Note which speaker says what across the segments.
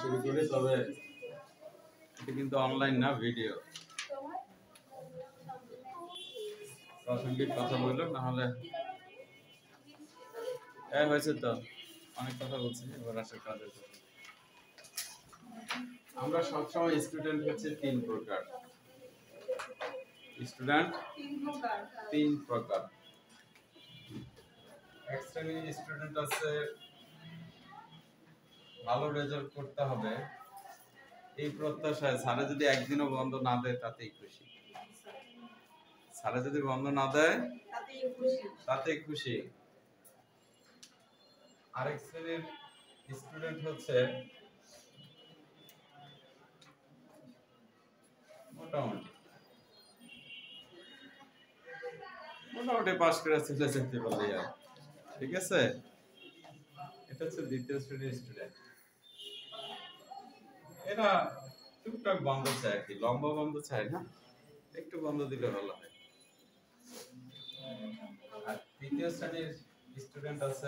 Speaker 1: শুরু করি, তবে এটা কিন্তু অনলাইন না, ভিডিও। প্রাসঙ্গিক কথা বললো, না হলে হয়েছে তো অনেক কথা বলছি, এবার আসে কাজের কথা। আমরা সবসময় স্টুডেন্ট হচ্ছে তিন প্রকার। স্টুডেন্ট তিন প্রকার। এক শ্রেণীর স্টুডেন্ট আছে ভালো রেজাল্ট করতে হবে এই প্রত্যাশায়, স্যারে যদি একদিনও বন্ধ না দেয় তাতেই খুশি। স্যারে যদি বন্ধ না দেয় তাতেই খুশি। আরেক শ্রেণীর স্টুডেন্ট হচ্ছে মোটামুটি পাস করে চলে যেতে পারলে, ঠিক আছে। এটা হচ্ছে দ্বিতীয় শ্রেণীর স্টুডেন্ট। এরা টুকটাক বন্ধ চায়, কি লম্বা বন্ধ চায় না, একটু বন্ধ দিলে ভালো হয়। আর তৃতীয় শ্রেণীর স্টুডেন্ট আছে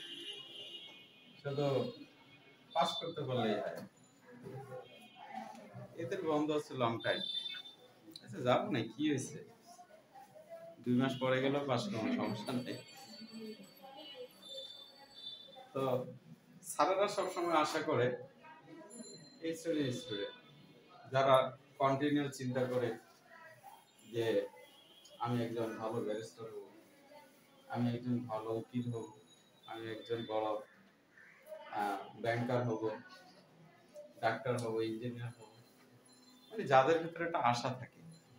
Speaker 1: শুধু পাস করতে পারলেই হয়, এদের বন্ধ আছে লং টাইম। আচ্ছা যাবো না, কি হয়েছে, 2 মাস পরে গেল পাস করবো, সমস্যা নেই। তো স্যারেরা সবসময় আশা করে এই শ্রেণীর স্টুডেন্ট যারা কন্টিনিউ চিন্তা করে যে আমি একজন ভালো ব্যারিস্টার হব, আমি একজন ভালো উকিল হব, আমি একজন বড় ব্যাংকার হব, ডাক্তার হব, ইঞ্জিনিয়ার হব, মানে যাদের ভিতরে একটা আশা থাকে।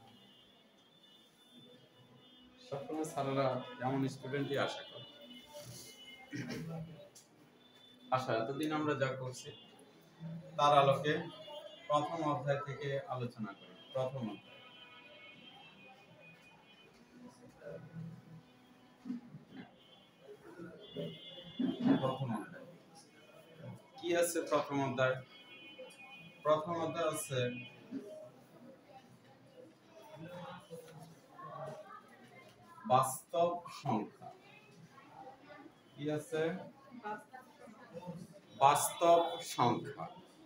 Speaker 1: সবসময় স্যারেরা এমন স্টুডেন্টই আশা করে। আশা এতদিন আমরা যা করছি তার আলোকে প্রথম অধ্যায় থেকে আলোচনা করি। প্রথম অধ্যায় কি আছে? প্রথম অধ্যায় আছে বাস্তব সংখ্যা। কি আছে? বাস্তব সংখ্যা।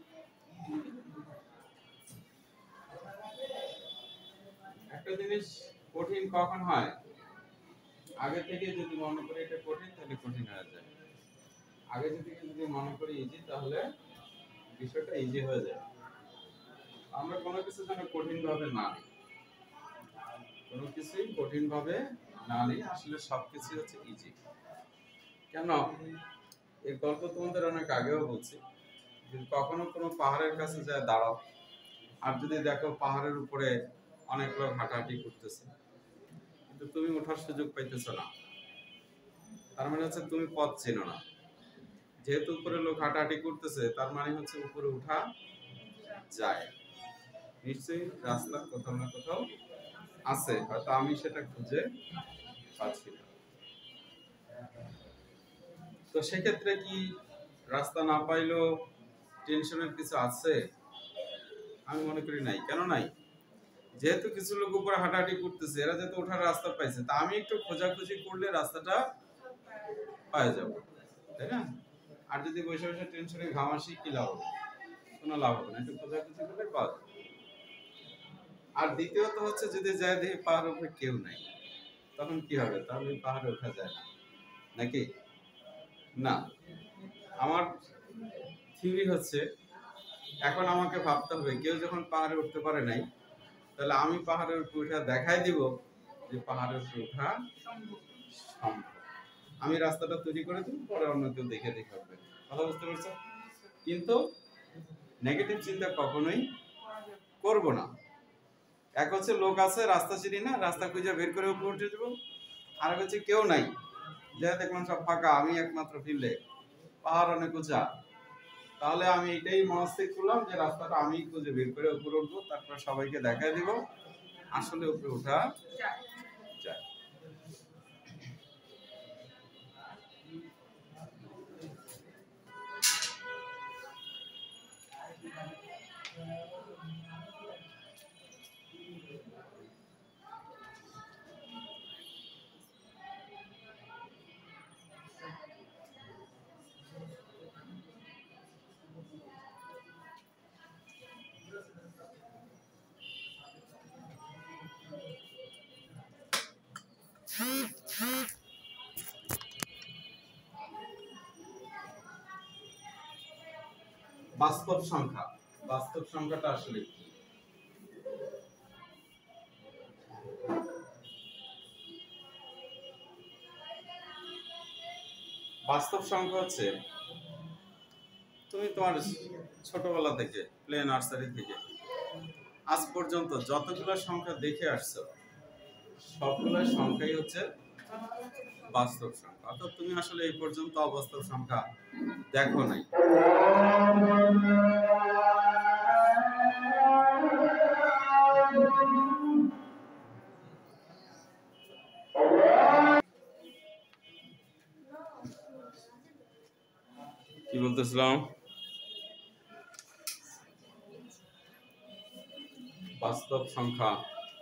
Speaker 1: একটা জিনিস কঠিন কখন হয়? আগে থেকে যদি মনে করি এটা কঠিন, তাহলে কঠিন হয়ে যায়। আগে থেকে যদি মনে করি ইজি, তাহলে বিষয়টা ইজি হয়ে যায়। আমরা কোনো কিছু যেন কঠিন ভাবে না নিই, কোনো কিছুই কঠিন ভাবে না নিই। আসলে সবকিছু হচ্ছে ইজি। কেন? এই গল্প তোমাদের অনেক আগেও বলছি, যদি কখনো কোনো পাহাড়ের কাছে যায় দাঁড়াও, আর যদি দেখো পাহাড়ের উপরে অনেক লোক হাঁটাহাঁটি করতেছে, কিন্তু তুমি ওঠার সুযোগ পাইতেছো না, তার মানে হচ্ছে তুমি পথ চেনো না। যেহেতু উপরে লোক হাঁটাহাঁটি করতেছে, তার মানে হচ্ছে উপরে উঠা যায়। নিশ্চয়ই রাস্তা কোথাও না কোথাও আছে, হয়তো আমি সেটা খুঁজে পাচ্ছি না। তো সেক্ষেত্রে কি রাস্তা না পাইলেও টেনশনের কিছু আছে? আমি মনে করি নাই। কেন নাই? যেহেতু কিছু লোক উপরে হাঁটাহাঁটি করতেছে, এরা যেহেতু ওঠার রাস্তা পাইছে, তা আমি একটু খোঁজাখুঁজি করলে রাস্তাটা পাওয়া যাবে, তাই না? আর যদি বসে বসে টেনশনে ঘামাসি, কি লাভ হবে? কোনো লাভ হবে না, একটু খোঁজাখুঁজি করলে পাওয়া যাবে। আর দ্বিতীয়ত হচ্ছে, যদি যায় দেখি পাহাড়ের উপরে কেউ নাই, তখন কি হবে? তাহলে পাহাড়ে ওঠা যায় না, নাকি? না। আমার থিওরি হচ্ছে, এখন আমাকে ভাবতে হবে, কেউ যখন পাহাড়ে উঠতে পারে নাই, তাহলে আমি পাহাড়ের উপরে উঠে দেখাই দিব যে পাহাড়ের উপরে ওঠা সম্ভব। আমি রাস্তাটা তৈরি করে দিব, পরে অন্য কেউ দেখে দেখে উঠবে। কথা বুঝতে পারছো? কিন্তু নেগেটিভ চিন্তা কখনোই করব না। এক হচ্ছে লোক আছে, রাস্তা চিনি না, রাস্তা খুঁজে বের করে উপরে উঠে যাবো। আর হচ্ছে কেউ নাই, যা দেখলাম সব ফাঁকা, আমি একমাত্র ফিরলে, পাহাড় অনেক উঁচা, তাহলে আমি এটাই মনস্থির করলাম যে রাস্তাটা আমি খুঁজে বের করে উপরে উঠবো, তারপর সবাইকে দেখাই দিব আসলে উপরে ওঠা যায়। বাস্তব সংখ্যা, বাস্তব সংখ্যাটা আসলে কি? বাস্তব সংখ্যা হচ্ছে তুমি তোমার ছোটবেলা থেকে প্লে নার্সারি থেকে আজ পর্যন্ত যতগুলো সংখ্যা দেখে আসছো সবগুলো সংখ্যাই হচ্ছে বাস্তব সংখ্যা। অর্থাৎ তুমি আসলে এই পর্যন্ত অবাস্তব সংখ্যা দেখো নাই। কি বলতেছিলাম? বাস্তব সংখ্যা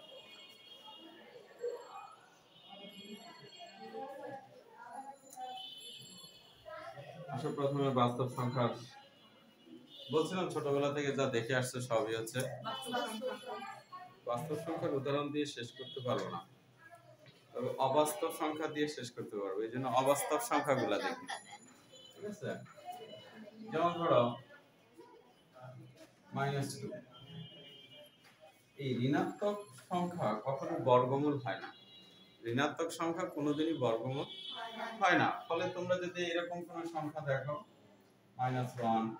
Speaker 1: আসলে প্রথমে বাস্তব সংখ্যা বলছিলাম ছোটবেলা থেকে যা দেখে আসছে সবই হচ্ছে বাস্তব সংখ্যার উদাহরণ দিয়ে শেষ করতে পারবো না, তবে অবাস্তব সংখ্যা দিয়ে শেষ করতে পারবো। এই জন্য অবাস্তব সংখ্যাগুলো দেখি, ঠিক আছে? যেমন ধরো -2, এই ঋণাত্মক সংখ্যা কখনো বর্গমূল হয় না। ঋণাত্মক সংখ্যা কোনোদিনই বর্গমূল হয় না। ফলে তোমরা যদি এরকম কোনো সংখ্যা দেখো -1,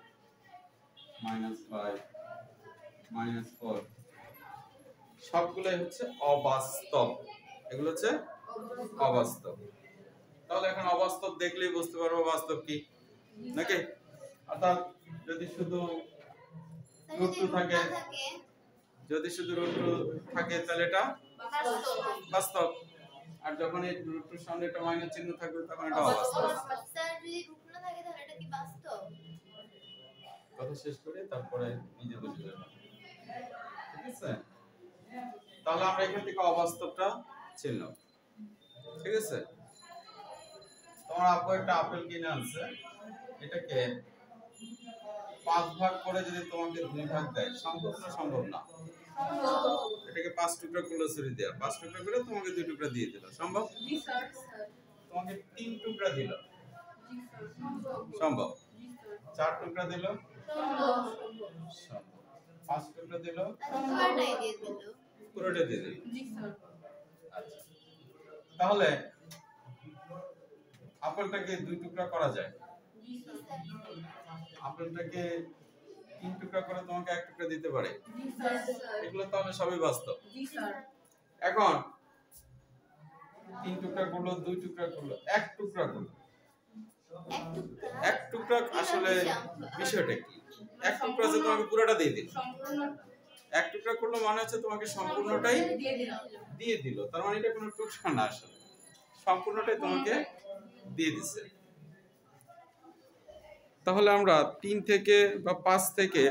Speaker 1: -5, -4, সবগুলোই হচ্ছে অবাস্তব। এগুলো হচ্ছে অবাস্তব। তাহলে এখন অবাস্তব দেখলেই বুঝতে পারবো বাস্তব কি, নাকি? অর্থাৎ যদি শুধু √2 থাকে, যদি শুধু √2 থাকে তাহলে এটা বাস্তব, আর যখন এই √2 সামনে একটা মাইনাস চিহ্ন থাকবে তখন এটা অবাস্তব।
Speaker 2: স্যার যদি √2 না থাকে তাহলে এটা কি বাস্তব?
Speaker 1: কথা শেষ করে তারপরে নিজে বুঝে যাবে, ঠিক আছে? তাহলে আমরা এখান থেকে অবাস্তবটা চিনলাম, ঠিক আছে? তোমার আপু একটা আপেল কিনে আনছে, এটাকে 5 ভাগ করে যদি তোমাকে 2 ভাগ দেয় সম্ভব না? সম্ভব না। এটাকে 5 টুকরা করলে ছুরি দেয়া, 5 টুকরা করে তোমাকে 2 টুকরা দিয়ে দিল, সম্ভব?
Speaker 2: জি স্যার।
Speaker 1: তোমাকে 3 টুকরা দিল, সম্ভব? 4 টুকরা দিল, সম্ভব? 5 টুকরা দিল,
Speaker 2: পুরোটাই দিয়ে দিল,
Speaker 1: পুরোটা দিয়ে দিল।
Speaker 2: জি স্যার।
Speaker 1: আচ্ছা, তাহলে আপেলটাকে 2 টুকরা করা যায়?
Speaker 2: জি স্যার।
Speaker 1: আপেলটাকে 3 টুকরা করে তোমাকে 1 টুকরা দিতে পারে?
Speaker 2: জি স্যার।
Speaker 1: এগুলো তাহলে সবই বাস্তব।
Speaker 2: জি স্যার।
Speaker 1: এখন 3 টুকরা করলো, 2 টুকরা করলো, 1 টুকরা করলো, 1 টুকরা আসলে বিষয়টা কি? 1 টুকরা যে তোমাকে পুরোটা দিয়ে দিল, 1 টুকরা করলো মানে হচ্ছে তোমাকে সম্পূর্ণটাই দিয়ে দিল। তার মানে এটা কোনো টুকরা না, আসলে সম্পূর্ণটাই তোমাকে দিয়ে দিছে। তাহলে আমরা 3 থেকে বা 5 থেকে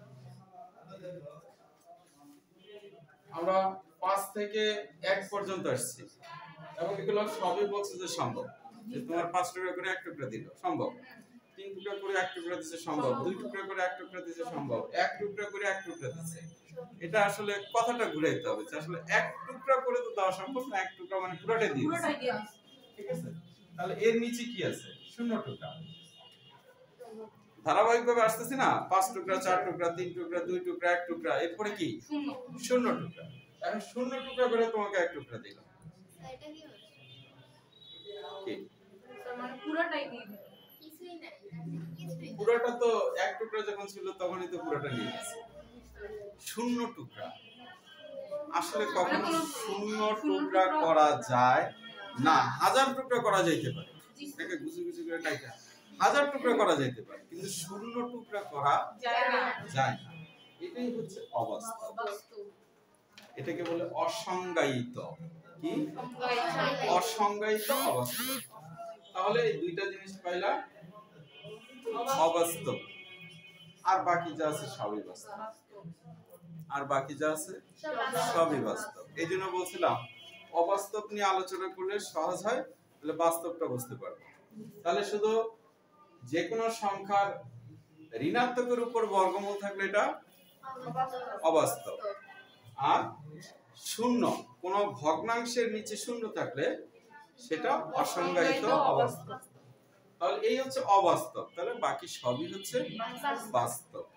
Speaker 1: আমরা 5 থেকে 1 পর্যন্ত আসছি এবং এগুলো সবই বলছে যে সম্ভব, যে তোমার 5 টুকরা করে 1 টুকরা দিল, সম্ভব। 3 টুকরা করে 1 টুকরা দিছে, সম্ভব। 2 টুকরা করে 1 টুকরা দিছে, সম্ভব। 1 টুকরা করে 1 টুকরা দিছে। এটা আসলে কথাটা ঘুরাইতে হবে যে আসলে 1 টুকরা করে তো দেওয়া সম্ভব না, 1 টুকরা মানে পুরোটাই দিয়ে দিছে, ঠিক আছে? তাহলে এর নিচে কি আছে? 0 টুকরা। ধারাবাহিকভাবে আসতেছে না, 5 টুকরা, 4 টুকরা, 3 টুকরা, 2 টুকরা, 1 টুকরা, এরপরে কি 0 টুকরা। এখন 0 টুকরা করে তোমাকে 1 টুকরা দিল,
Speaker 2: এটা কি হচ্ছে?
Speaker 1: কি
Speaker 2: স্যার মানে পুরোটাই দিয়ে দিল, কিছুই নাই, কিছুই নাই।
Speaker 1: পুরোটা তো 1 টুকরা যখন ছিল তখনই তো পুরোটা নিয়ে গেছে। 0 টুকরা আসলে কখনো 0 টুকরা করা যায় না। 1000 টুকরা করা যাইতে পারে, এটাকে গুছু গুছু করে কাটা 1000 টুকরা করা যাইতে পারে, কিন্তু 0 টুকরা করা যায় না। এটাই হচ্ছে অবাস্তব, এটাকে বলে অসংজ্ঞায়িত। কি? অসংজ্ঞায়িত অবাস্তব। তাহলে এই দুইটা জিনিস পাইলা, অবাস্তব, আর বাকি যা আছে সবই বাস্তব, আর বাকি যা আছে সবই বাস্তব। এই জন্য বলছিলাম অবাস্তব নিয়ে আলোচনা করলে সহজ হয়, তাহলে বাস্তবটা বুঝতে পারবে। তাহলে শুধু যে কোনো সংখ্যার ঋণাত্মকের উপর বর্গমূল থাকলে এটা অবাস্তব, আর শূন্য কোনো ভগ্নাংশের নিচে শূন্য থাকলে সেটা অসংজ্ঞায়িত অবাস্তব। তাহলে এই হচ্ছে অবাস্তব, তাহলে বাকি সবই হচ্ছে বাস্তব।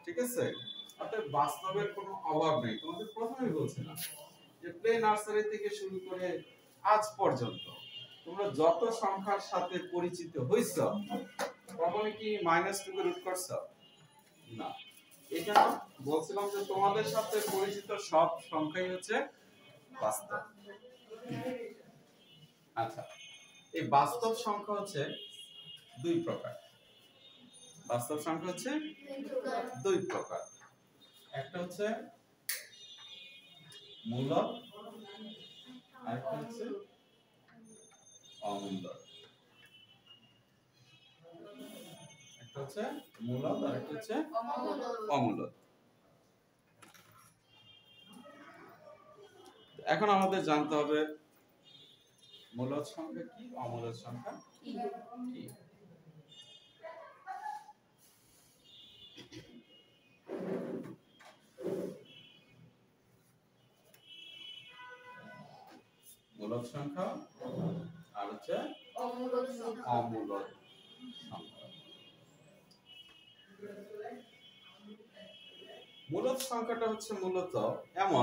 Speaker 1: ঠিক আছে? অর্থাৎ বাস্তবের কোনো অভাব নেই। তোমাদের প্রথমেই বলছিলাম যে প্লে নার্সারি থেকে শুরু করে আজ পর্যন্ত তোমরা যত সংখ্যার সাথে পরিচিত হইছ কখনো কি -2 কে রুট করছ? না। এখানে বলছিলাম যে তোমাদের সাথে পরিচিত সব সংখ্যাই হচ্ছে বাস্তব। আচ্ছা, এই বাস্তব সংখ্যা হচ্ছে দুই প্রকার। বাস্তব সংখ্যা হচ্ছে দুই প্রকার। একটা হচ্ছে মূলদ, আরেকটা হচ্ছে অমূলদ। একটা হচ্ছে মূলদ, আরেকটা হচ্ছে অমূলদ। এখন আমাদের জানতে হবে মূলদ সংখ্যা কি, অমূলদ সংখ্যা কি। মূলদ সংখ্যা আর হচ্ছে অমূলদ সংখ্যা। মূলদ সংখ্যাটা হচ্ছে মূলত এমন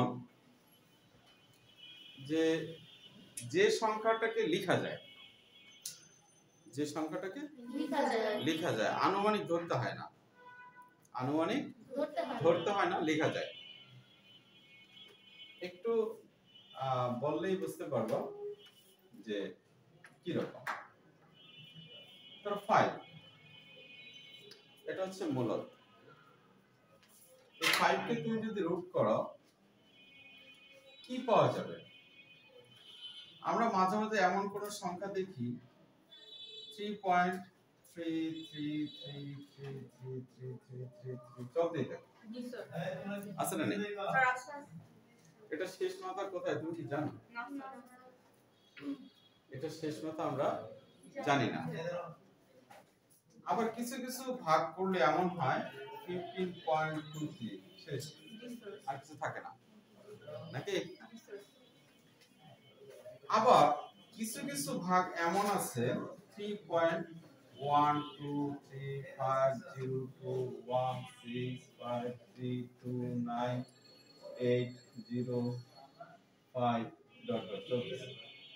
Speaker 1: যে যে সংখ্যাটাকে লেখা যায়, যে সংখ্যাটাকে লেখা যায়, আনুমানিক ধরতে হয় না, আনুমানিক ধরতে হয় না, লেখা যায়। একটু বললেই বুঝতে পারবো যে কি রকম। ধরো 5, এটা হচ্ছে মূলদ। এই 5 কে তুমি যদি রুট করো কি পাওয়া যাবে? আমরা মাঝে মাঝে এমন কোন সংখ্যা দেখি 3.33333333 চলতেই থাকে। আছে না নেই? এটা শেষ মাথা কোথায় তুমি কি জানো? এটা শেষ মাথা আমরা জানি না। আবার কিছু কিছু ভাগ করলে এমন হয় 15.23 শেষ, আর কিছু থাকে না, নাকি? আবার কিছু কিছু ভাগ এমন আছে 3.123530215329805 চলতেছে।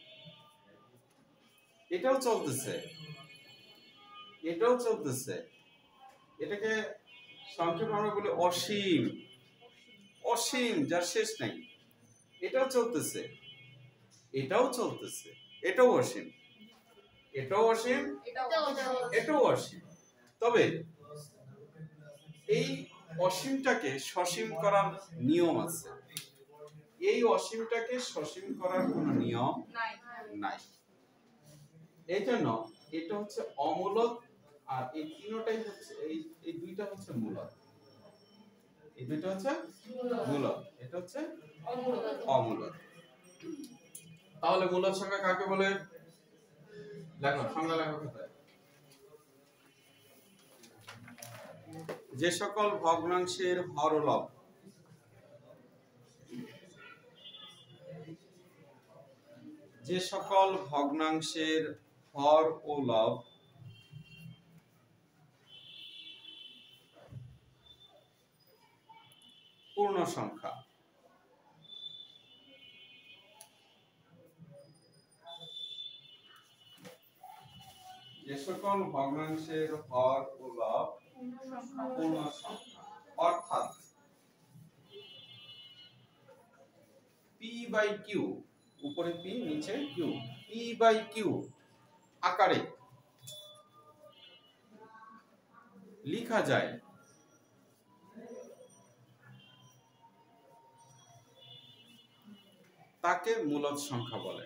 Speaker 1: এটাও চলতেছে, এটাও চলতেছে। এটাকে সংক্ষেপে আমরা বলি অসীম, অসীম যার শেষ নাই। এটাও চলতেছে, এটাও চলতেছে, এটাও অসীম, এটাও অসীম, এটাও অসীম। তবে এই অসীমটাকে সসীম করার নিয়ম আছে। এই অসীমটাকে সসীম করার কোনো নিয়ম নাই। এই জন্য এটা হচ্ছে অমূলদ, আর এই তিনটাই হচ্ছে এই দুইটা হচ্ছে মূলদ। এই দুইটা হচ্ছে মূলদ, এটা হচ্ছে অমূলদ। তাহলে মূলদ সংখ্যা কাকে বলে? লেখো, সংজ্ঞা লেখো কোথায়? যে সকল ভগ্নাংশের হর ও লব, যে সকল ভগ্নাংশের হর ও লব পূর্ণ সংখ্যা, যে সকল ভগ্নাংশের হর ও লব পূর্ণ সংখ্যা, অর্থাৎ p/q, উপরে p নিচে q, p/q আকারে লেখা যায় তাকে মূলদ সংখ্যা বলে।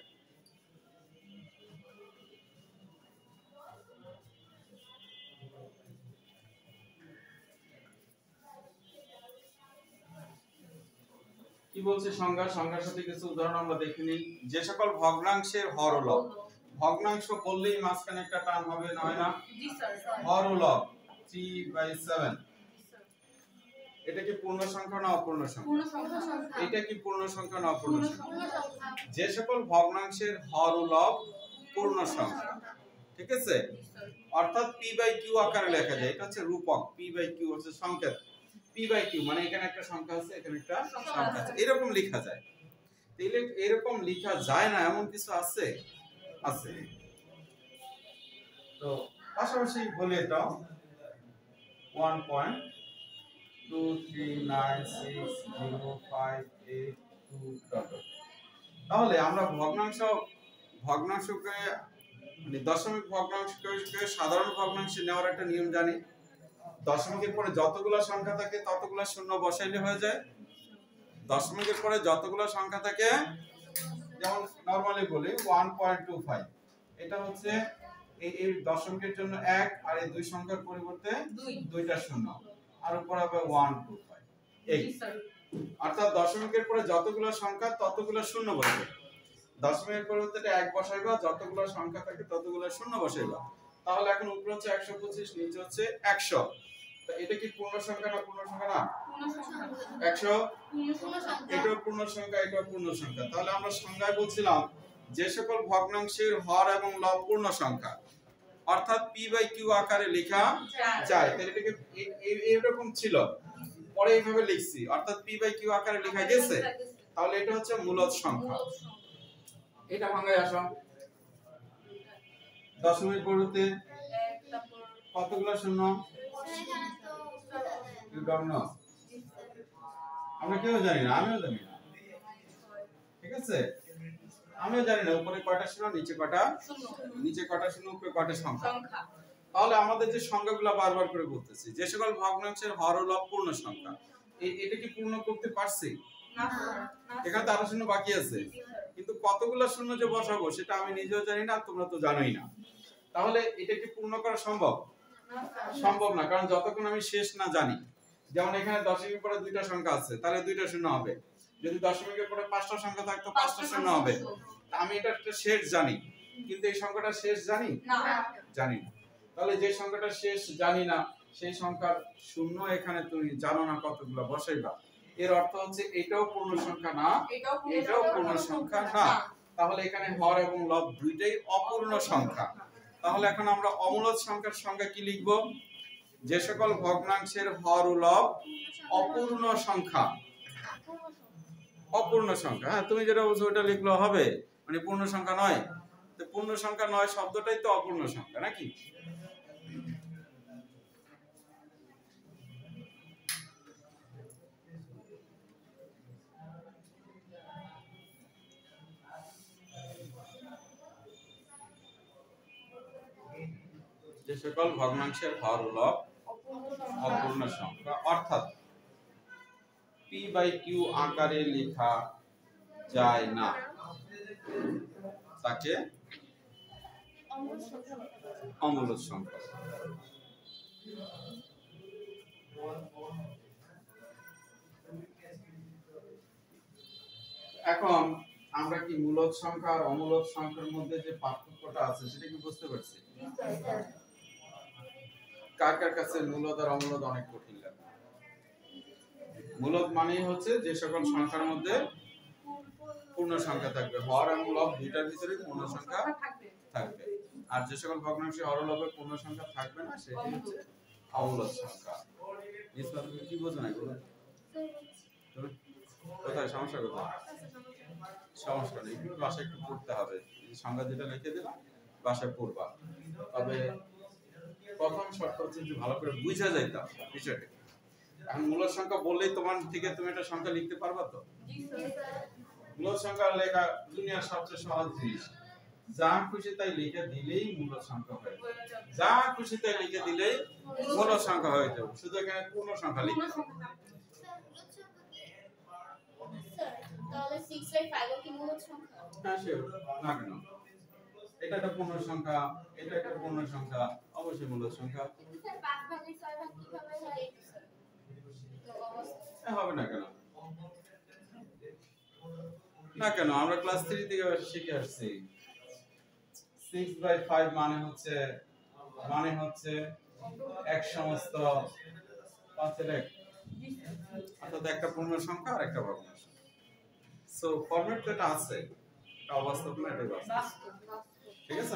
Speaker 1: কি বলছে সংজ্ঞা? সংজ্ঞার সাথে কিছু উদাহরণ আমরা দেখে নিই। যে সকল ভগ্নাংশের হর ও লব, ভগ্নাংশ বললেই মাঝখানে একটা টার্ম হবে, না হয় না?
Speaker 2: জি স্যার।
Speaker 1: হর ও লব 3/7, এটা কি পূর্ণ সংখ্যা না অপূর্ণ সংখ্যা?
Speaker 2: পূর্ণ সংখ্যা।
Speaker 1: এটা কি পূর্ণ সংখ্যা না অপূর্ণ সংখ্যা? যে সকল ভগ্নাংশের হর ও লব পূর্ণ সংখ্যা, ঠিক আছে? অর্থাৎ p/q আকারে লেখা যায়। এটা হচ্ছে রূপক, p/q হচ্ছে সংকেত। পি বাই কিউ মানে এখানে একটা সংখ্যা আছে এখানে একটা সংখ্যা আছে এরকম লেখা যায়। তাহলে এরকম লেখা যায় না এমন কিছু আছে আছে। তো পাশাপাশি বলি এটা 1.2396058 তাহলে আমরা ভগ্নাংশকে মানে দশমিক ভগ্নাংশকে সাধারণ ভগ্নাংশে নেওয়ার একটা নিয়ম জানি। দশমিকের পরে যতগুলো সংখ্যা থাকে ততগুলো শূন্য বসাইলে হয়ে যায়। দশমিকের পরে যতগুলো সংখ্যা থাকে যেমন নরমালি বলি 1.25 এটা হচ্ছে এই দশমিকের জন্য 1 আর এই দুই সংখ্যার পরিবর্তে দুইটা শূন্য আর উপর হবে 125 এই অর্থাৎ দশমিকের পরে যতগুলো সংখ্যা ততগুলো শূন্য বসবে। দশমিকের পরিবর্তে 1 বসাইবা যতগুলো সংখ্যা থাকে ততগুলো শূন্য বসাইবা। তাহলে এখন উপরে হচ্ছে 125 নিচে হচ্ছে 100। তো এটা কি পূর্ণ সংখ্যা না পূর্ণ সংখ্যা না? পূর্ণ সংখ্যা। 100 এটাও পূর্ণ সংখ্যা এটাও পূর্ণ সংখ্যা। তাহলে আমরা সংজ্ঞায় বলছিলাম যে সকল ভগ্নাংশের হর এবং লব পূর্ণ সংখ্যা অর্থাৎ পি বাই কিউ আকারে লেখা যায়। তাহলে এটাকে এরকম ছিল পরে এইভাবে লিখছি অর্থাৎ পি বাই কিউ আকারে লেখা গেছে। তাহলে এটা হচ্ছে মূলদ সংখ্যা। এটা ভাঙায় আসো দশমিক পরিবর্তে কতগুলো শূন্য? আমরা কেউ জানি না, আমিও জানি না, ঠিক আছে? আমিও জানি না উপরে কয়টা শূন্য নিচে কয়টা শূন্য উপরে কয়টা সংখ্যা। তাহলে আমাদের যে সংখ্যাগুলো বারবার করে বলতেছি যে সকল ভগ্নাংশের হর ও লব পূর্ণ সংখ্যা এটা কি পূর্ণ করতে পারছি? না, এখানে তো আরো শূন্য বাকি আছে কিন্তু কতগুলো শূন্য যে বসাবো সেটা আমি নিজেও জানি না তোমরা তো জানোই না। তাহলে এটা কি পূর্ণ করা সম্ভব? সম্ভব না, কারণ যতক্ষণ আমি শেষ না জানি। যেমন এখানে দশমিকের পরে দুইটা সংখ্যা আছে তাহলে দুইটা শূন্য হবে, যদি দশমিকের পরে পাঁচটা সংখ্যা থাকতো পাঁচটা শূন্য হবে। আমি এটা একটা শেষ জানি কিন্তু এই সংখ্যাটা শেষ জানি না, জানি না। তাহলে যে সংখ্যাটা শেষ জানি না সেই সংখ্যার শূন্য এখানে তুমি জানো না কতগুলো বসাইবা, এর অর্থ হচ্ছে এটাও পূর্ণ সংখ্যা না এটাও পূর্ণ সংখ্যা না। তাহলে এখানে হর এবং লব দুইটাই অপূর্ণ সংখ্যা। তাহলে এখন আমরা অমূলদ সংখ্যার সংজ্ঞা কি লিখব? যে সকল ভগ্নাংশের হর ও লব অপূর্ণ সংখ্যা। অপূর্ণ সংখ্যা, হ্যাঁ তুমি যেটা বলছো ওটা লিখলে হবে, মানে পূর্ণ সংখ্যা নয়। তো পূর্ণ সংখ্যা নয় শব্দটাই তো অপূর্ণ সংখ্যা নাকি? যে সকল ভগ্নাংশের হর ও লব অপূর্ণ সংখ্যা অর্থাৎ পি বাই কিউ আকারে লেখা যায় না তাকে অমূলদ সংখ্যা। এখন আমরা কি মূলদ সংখ্যা আর অমূলদ সংখ্যার মধ্যে যে পার্থক্যটা আছে সেটা কি বুঝতে পারছি? কার কার কাছে মূলদ আর অমূলদ অনেক কঠিন লাগে? মূলদ মানেই হচ্ছে যে সকল সংখ্যার মধ্যে পূর্ণ সংখ্যা থাকবে, হর এবং লব দুইটার ভিতরে পূর্ণ সংখ্যা থাকবে। আর যে সকল ভগ্নাংশে হর ও লবে পূর্ণ সংখ্যা থাকবে না সেটি হচ্ছে অমূলদ সংখ্যা। নিসবা তুমি কি বোঝো না এগুলো? কোথায় সমস্যা কোথায়? সমস্যা নেই, বাসায় একটু পড়তে হবে। সংজ্ঞা যেটা লিখে দিলাম বাসায় পড়বা। তবে প্রথম শর্ত হচ্ছে যে ভালো করে বুঝা যাইতে হবে বিষয়টা। এখন মূলদ সংখ্যা বললেই তোমার থেকে তুমি একটা সংখ্যা লিখতে পারবা তো? মূলদ সংখ্যা লেখা দুনিয়ার সবচেয়ে সহজ জিনিস। যা খুশি তাই লিখে দিলেই মূলদ সংখ্যা হয়ে যাবে। যা খুশি তাই লিখে দিলেই মূলদ সংখ্যা হয়ে যাবে। শুধু এখানে পূর্ণ সংখ্যা লিখতে হবে।
Speaker 2: তাহলে 6/5 কি মূলদ সংখ্যা?
Speaker 1: হ্যাঁ সে না কেন? এটা একটা পূর্ণ সংখ্যা, এটা একটা পূর্ণ সংখ্যা, অবশ্যই মূলদ সংখ্যা।
Speaker 2: স্যার 5/6 কিভাবে হয়?
Speaker 1: হবে না কেন? না কেন, আমরা ক্লাস 3 থেকে শিখে আসছি 6/5 মানে হচ্ছে এক সমস্ত 5 এক, অর্থাৎ একটা পূর্ণ সংখ্যা আর একটা ভগ্নাংশ। সো ফরম্যাট তো এটা আছে, এটা অবাস্তব না, এটা বাস্তব। ঠিক আছে?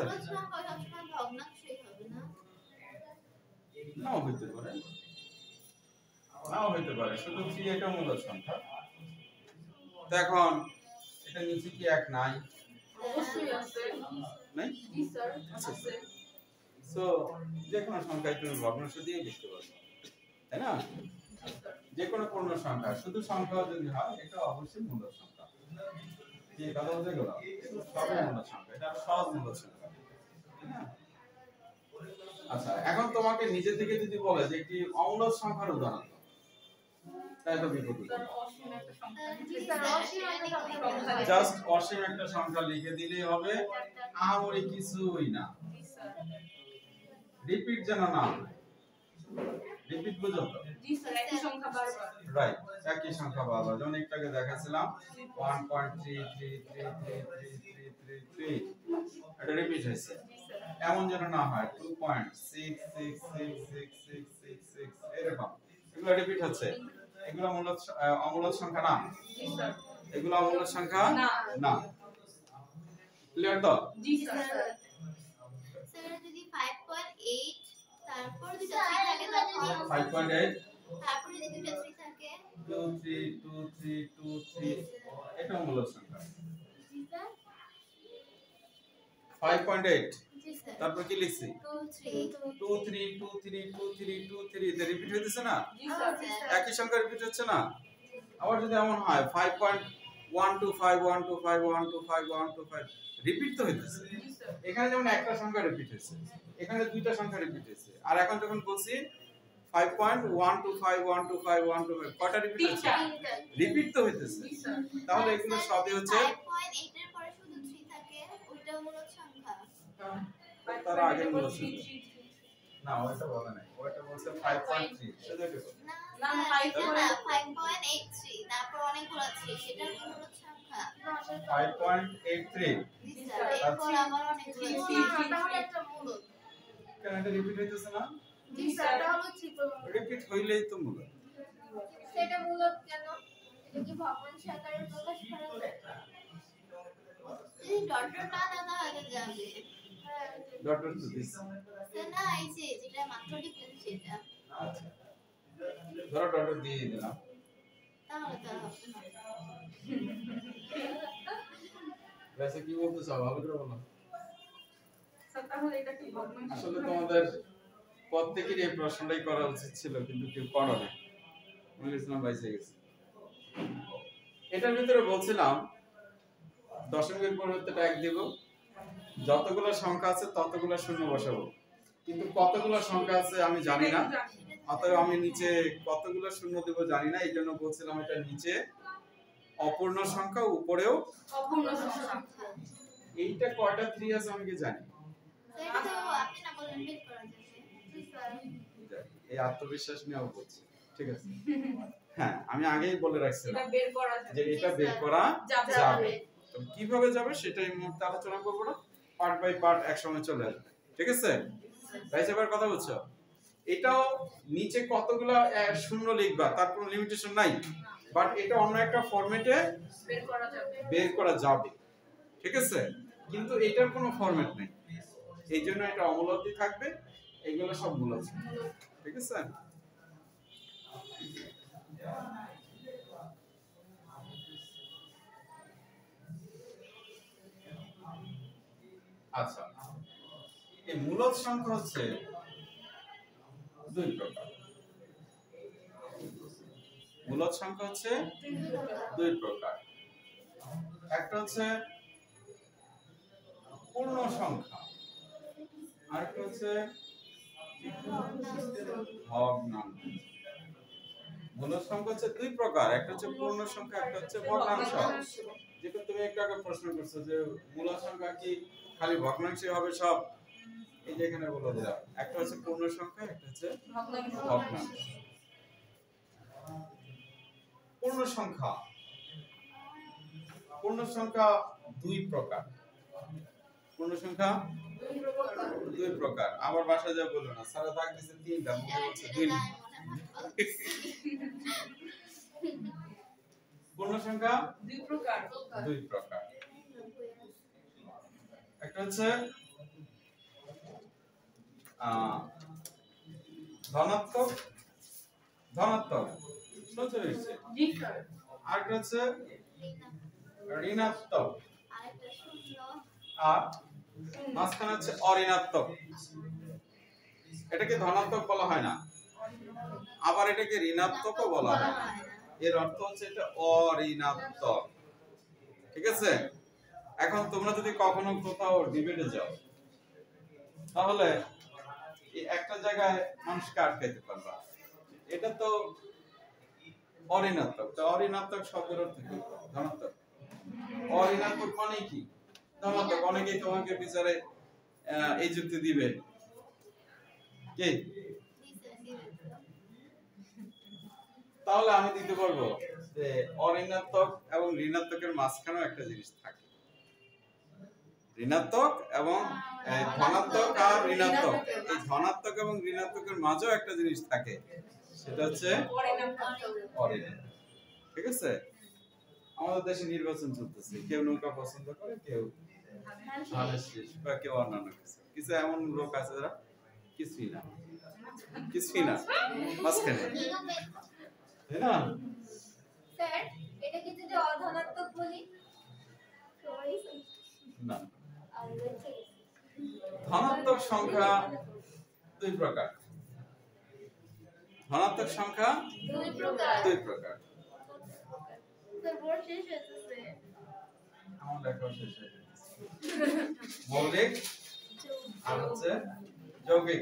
Speaker 1: নাও হইতে পারে, নাও হইতে পারে, শুধু 3 এটা মূল সংখ্যা। তো এখন এটা নিচে কি এক নাই?
Speaker 2: অবশ্যই আছে।
Speaker 1: নাই?
Speaker 2: জি স্যার
Speaker 1: আছে।
Speaker 2: আছে।
Speaker 1: সো যে কোনো সংখ্যায় তুমি ভগ্নাংশ দিয়ে লিখতে পারবে, তাই না? যে কোনো পূর্ণ সংখ্যা, শুধু সংখ্যা যদি হয় এটা অবশ্যই মূল সংখ্যা। কি কথা বুঝে গেল? সবই মূল সংখ্যা, এটা সহজ মূল সংখ্যা। হ্যাঁ। আচ্ছা, এখন তোমাকে নিজে থেকে যদি বলে যে একটি অমূল সংখ্যার উদাহরণ দাও, তাই তো বিপদ।
Speaker 2: স্যার অসীম একটা সংখ্যা। জি স্যার অসীম একটা সংখ্যা।
Speaker 1: জাস্ট অসীম একটা সংখ্যা লিখে দিলেই হবে, আহামরি কিছুই না।
Speaker 2: জি স্যার।
Speaker 1: রিপিট যেন না হয়। রিপিট বুঝো তো?
Speaker 2: জি স্যার একই সংখ্যা বারবার।
Speaker 1: রাইট, একই সংখ্যা বারবার। যেমন একটাকে দেখাছিলাম 1.33333333 এটা রিপিট হয়েছে। এমন যেন না হয় 2.66666666 এরকম। এগুলো রিপিট হচ্ছে। এগুলো অমূল সংখ্যা না।
Speaker 2: জি স্যার।
Speaker 1: এগুলো অমূল সংখ্যা
Speaker 2: না।
Speaker 1: না। ক্লিয়ার তো?
Speaker 2: জি স্যার।
Speaker 3: স্যার যদি 5.8 তারপর দুটো 3 থাকে তখন
Speaker 1: 5.8
Speaker 3: তারপর যদি দুটো 3 থাকে
Speaker 1: 232323 এটা মূল সংখ্যা।
Speaker 3: জি স্যার
Speaker 1: 5.8
Speaker 3: জি স্যার
Speaker 1: তারপর কি লিখছি?
Speaker 3: 23
Speaker 1: এটা রিপিট হইতেছে না?
Speaker 2: জি স্যার।
Speaker 1: একই সংখ্যা রিপিট হচ্ছে না? আবার যদি এমন হয় 5.125125125 রিপিট তো হইতেছে।
Speaker 2: জি স্যার।
Speaker 1: এখানে যেমন একটা সংখ্যা রিপিট হয়েছে, এখানে দুইটা সংখ্যা রিপিট হয়েছে, আর এখন যখন বলছি 5.125125125 কয়টা রিপিট হচ্ছে? রিপিট তো হইতেছে।
Speaker 2: জি স্যার।
Speaker 1: তাহলে এগুলো সবই হচ্ছে
Speaker 3: 5.8 এর পরে শুধু 3 থাকে ওইটা মূল সংখ্যা
Speaker 1: তার আগে মূল সংখ্যা। না ওটা বলে নাই, ওটা বলছে 5.3 শুধু এটা বলে।
Speaker 3: না
Speaker 2: না,
Speaker 3: 5.83 তারপর অনেকগুলো 3 সেটা কি মূল সংখ্যা
Speaker 1: 5.83
Speaker 3: জি স্যার এরপর আবার অনেকগুলো 3 তাহলে একটা মূল
Speaker 1: কেন এটা রিপিট হইতেছে না?
Speaker 3: জি স্যার তাহলে ত্রিপল
Speaker 1: রিপিট হইলেই তো মূল।
Speaker 3: সেটা মূলত কেন এটা কি ভগ্নাংশ আকারে প্রকাশ করা যায় এই ডটটা দাদা আগে যাবে
Speaker 1: ডট ডট তো দিস।
Speaker 3: স্যার না এই যে যেটা মাত্র লিখলেন সেটা
Speaker 1: আচ্ছা ধরো ডট ডট দিয়ে দিলাম।
Speaker 3: তাহলে তো হবে না
Speaker 1: वैसे কি বলতে চাও ভালো করে বলো।
Speaker 2: স্যার তাহলে এটা কি ভগ্নাংশ?
Speaker 1: আসলে তোমাদের প্রত্যেকেরই এই প্রশ্নটাই করা উচিত ছিল, কিন্তু কেউ করো না। আমি ইসলাম বাইসে গেছি। এটার ভিতরে বলছিলাম দশমিকের পরিবর্তে এক দিব, যতগুলো সংখ্যা আছে ততগুলো শূন্য বসাবো, কিন্তু কতগুলো সংখ্যা আছে আমি জানি না, অতএব আমি নিচে কতগুলো শূন্য দেব জানি না, এই জন্য বলছিলাম এটা নিচে অপূর্ণ সংখ্যা, উপরেও
Speaker 2: অপূর্ণ সংখ্যা।
Speaker 1: এইটা কয়টা 3 আছে আমি কি জানি।
Speaker 3: এটা তো আপনি না বললেন বের করা যাবে জি স্যার
Speaker 1: এই আত্মবিশ্বাস নিয়েও বলছি, ঠিক আছে। হ্যাঁ আমি আগেই বলে রাখছিলাম
Speaker 2: এটা বের করা
Speaker 1: যে
Speaker 2: যাবে।
Speaker 1: এটা বের করা
Speaker 2: যাবে।
Speaker 1: যাবে। তো কিভাবে যাবে সেটা এই মুহূর্তে আলোচনা করব না, পার্ট বাই পার্ট একসঙ্গে চলে আসবে, ঠিক আছে। গাইস এবার কথা বুঝছো? এটাও নিচে কতগুলো শূন্য লিখবা তার কোনো লিমিটেশন নাই, বাট এটা অন্য একটা ফরম্যাটে
Speaker 2: বের করা যাবে।
Speaker 1: বের করা যাবে, ঠিক আছে, কিন্তু এটার কোনো ফরম্যাট নেই, এই জন্য এটা অমূলকই থাকবে, এগুলো সব মূলক, ঠিক আছে। আচ্ছা এই মূলক সংখ্যা হচ্ছে দুই প্রকার। মূলক সংখ্যা হচ্ছে দুই প্রকার, একটা হচ্ছে পূর্ণ সংখ্যা, আরেকটা হচ্ছে ভগ্নাংশ। মূলক সংখ্যা হচ্ছে দুই প্রকার, একটা হচ্ছে পূর্ণ সংখ্যা, একটা হচ্ছে ভগ্নাংশ। যেটা তুমি একটু আগে প্রশ্ন করছো যে মূলক সংখ্যা কি খালি ভগ্নাংশই হবে সব, এই যে এখানে বলে দিলাম, একটা হচ্ছে পূর্ণ সংখ্যা, একটা হচ্ছে ভগ্নাংশ। পূর্ণ সংখ্যা, পূর্ণ সংখ্যা দুই প্রকার। পূর্ণ সংখ্যা দুই প্রকার, আবার বাসায় যা বলো না, সারা দাগ দিছে তিনটা, মুখে বলছে দুইটা। পূর্ণ সংখ্যা
Speaker 2: দুই প্রকার।
Speaker 1: দুই প্রকার, একটা হচ্ছে ধনাত্মক, ধনাত্মক শুনছো নিশ্চয়।
Speaker 2: জি স্যার।
Speaker 1: আরেকটা হচ্ছে ঋণাত্মক,
Speaker 3: আরেকটা শূন্য,
Speaker 1: আর মাঝখানে হচ্ছে অঋণাত্মক। এটাকে ধনাত্মক বলা হয় না, আবার এটাকে ঋণাত্মকও বলা হয় না। এর অর্থ হচ্ছে এটা অঋণাত্মক। ঠিক আছে? এখন তোমরা যদি কখনো কোথাও ডিবেটে যাও, তাহলে এই একটা জায়গায় মানুষকে আটকাইতে পারবা, এটা তো অঋণাত্মক। তো অঋণাত্মক শব্দের অর্থ কি? ধনাত্মক। অঋণাত্মক মানে কি? ধনাত্মক। অনেকেই তোমাকে বিচারে এই যুক্তি দিবে কি, তাহলে আমি দিতে পারবো যে অঋণাত্মক এবং ঋণাত্মকের মাঝখানেও একটা জিনিস থাকে। ঋণাত্মক এবং ধনাত্মক আর ঋণাত্মক, এই ধনাত্মক এবং ঋণাত্মকের মাঝেও একটা জিনিস থাকে, সেটা হচ্ছে অঋণাত্মক। ঠিক আছে? আমাদের দেশে নির্বাচন চলতেছে, কেউ নৌকা পছন্দ করে, কেউ ধানের শীষ, বা কেউ অন্যান্য কিছু। কিছু এমন লোক আছে যারা কিছুই না, কিছুই না, মাঝখানে, তাই না?
Speaker 3: স্যার এটাকে যদি অধনাত্মক বলি?
Speaker 1: না। ধনাত্মক সংখ্যা দুই প্রকার। ধনাত্মক সংখ্যা দুই প্রকার। আমার লেখা শেষ হয়ে গেছে। মৌলিক আর হচ্ছে যৌগিক।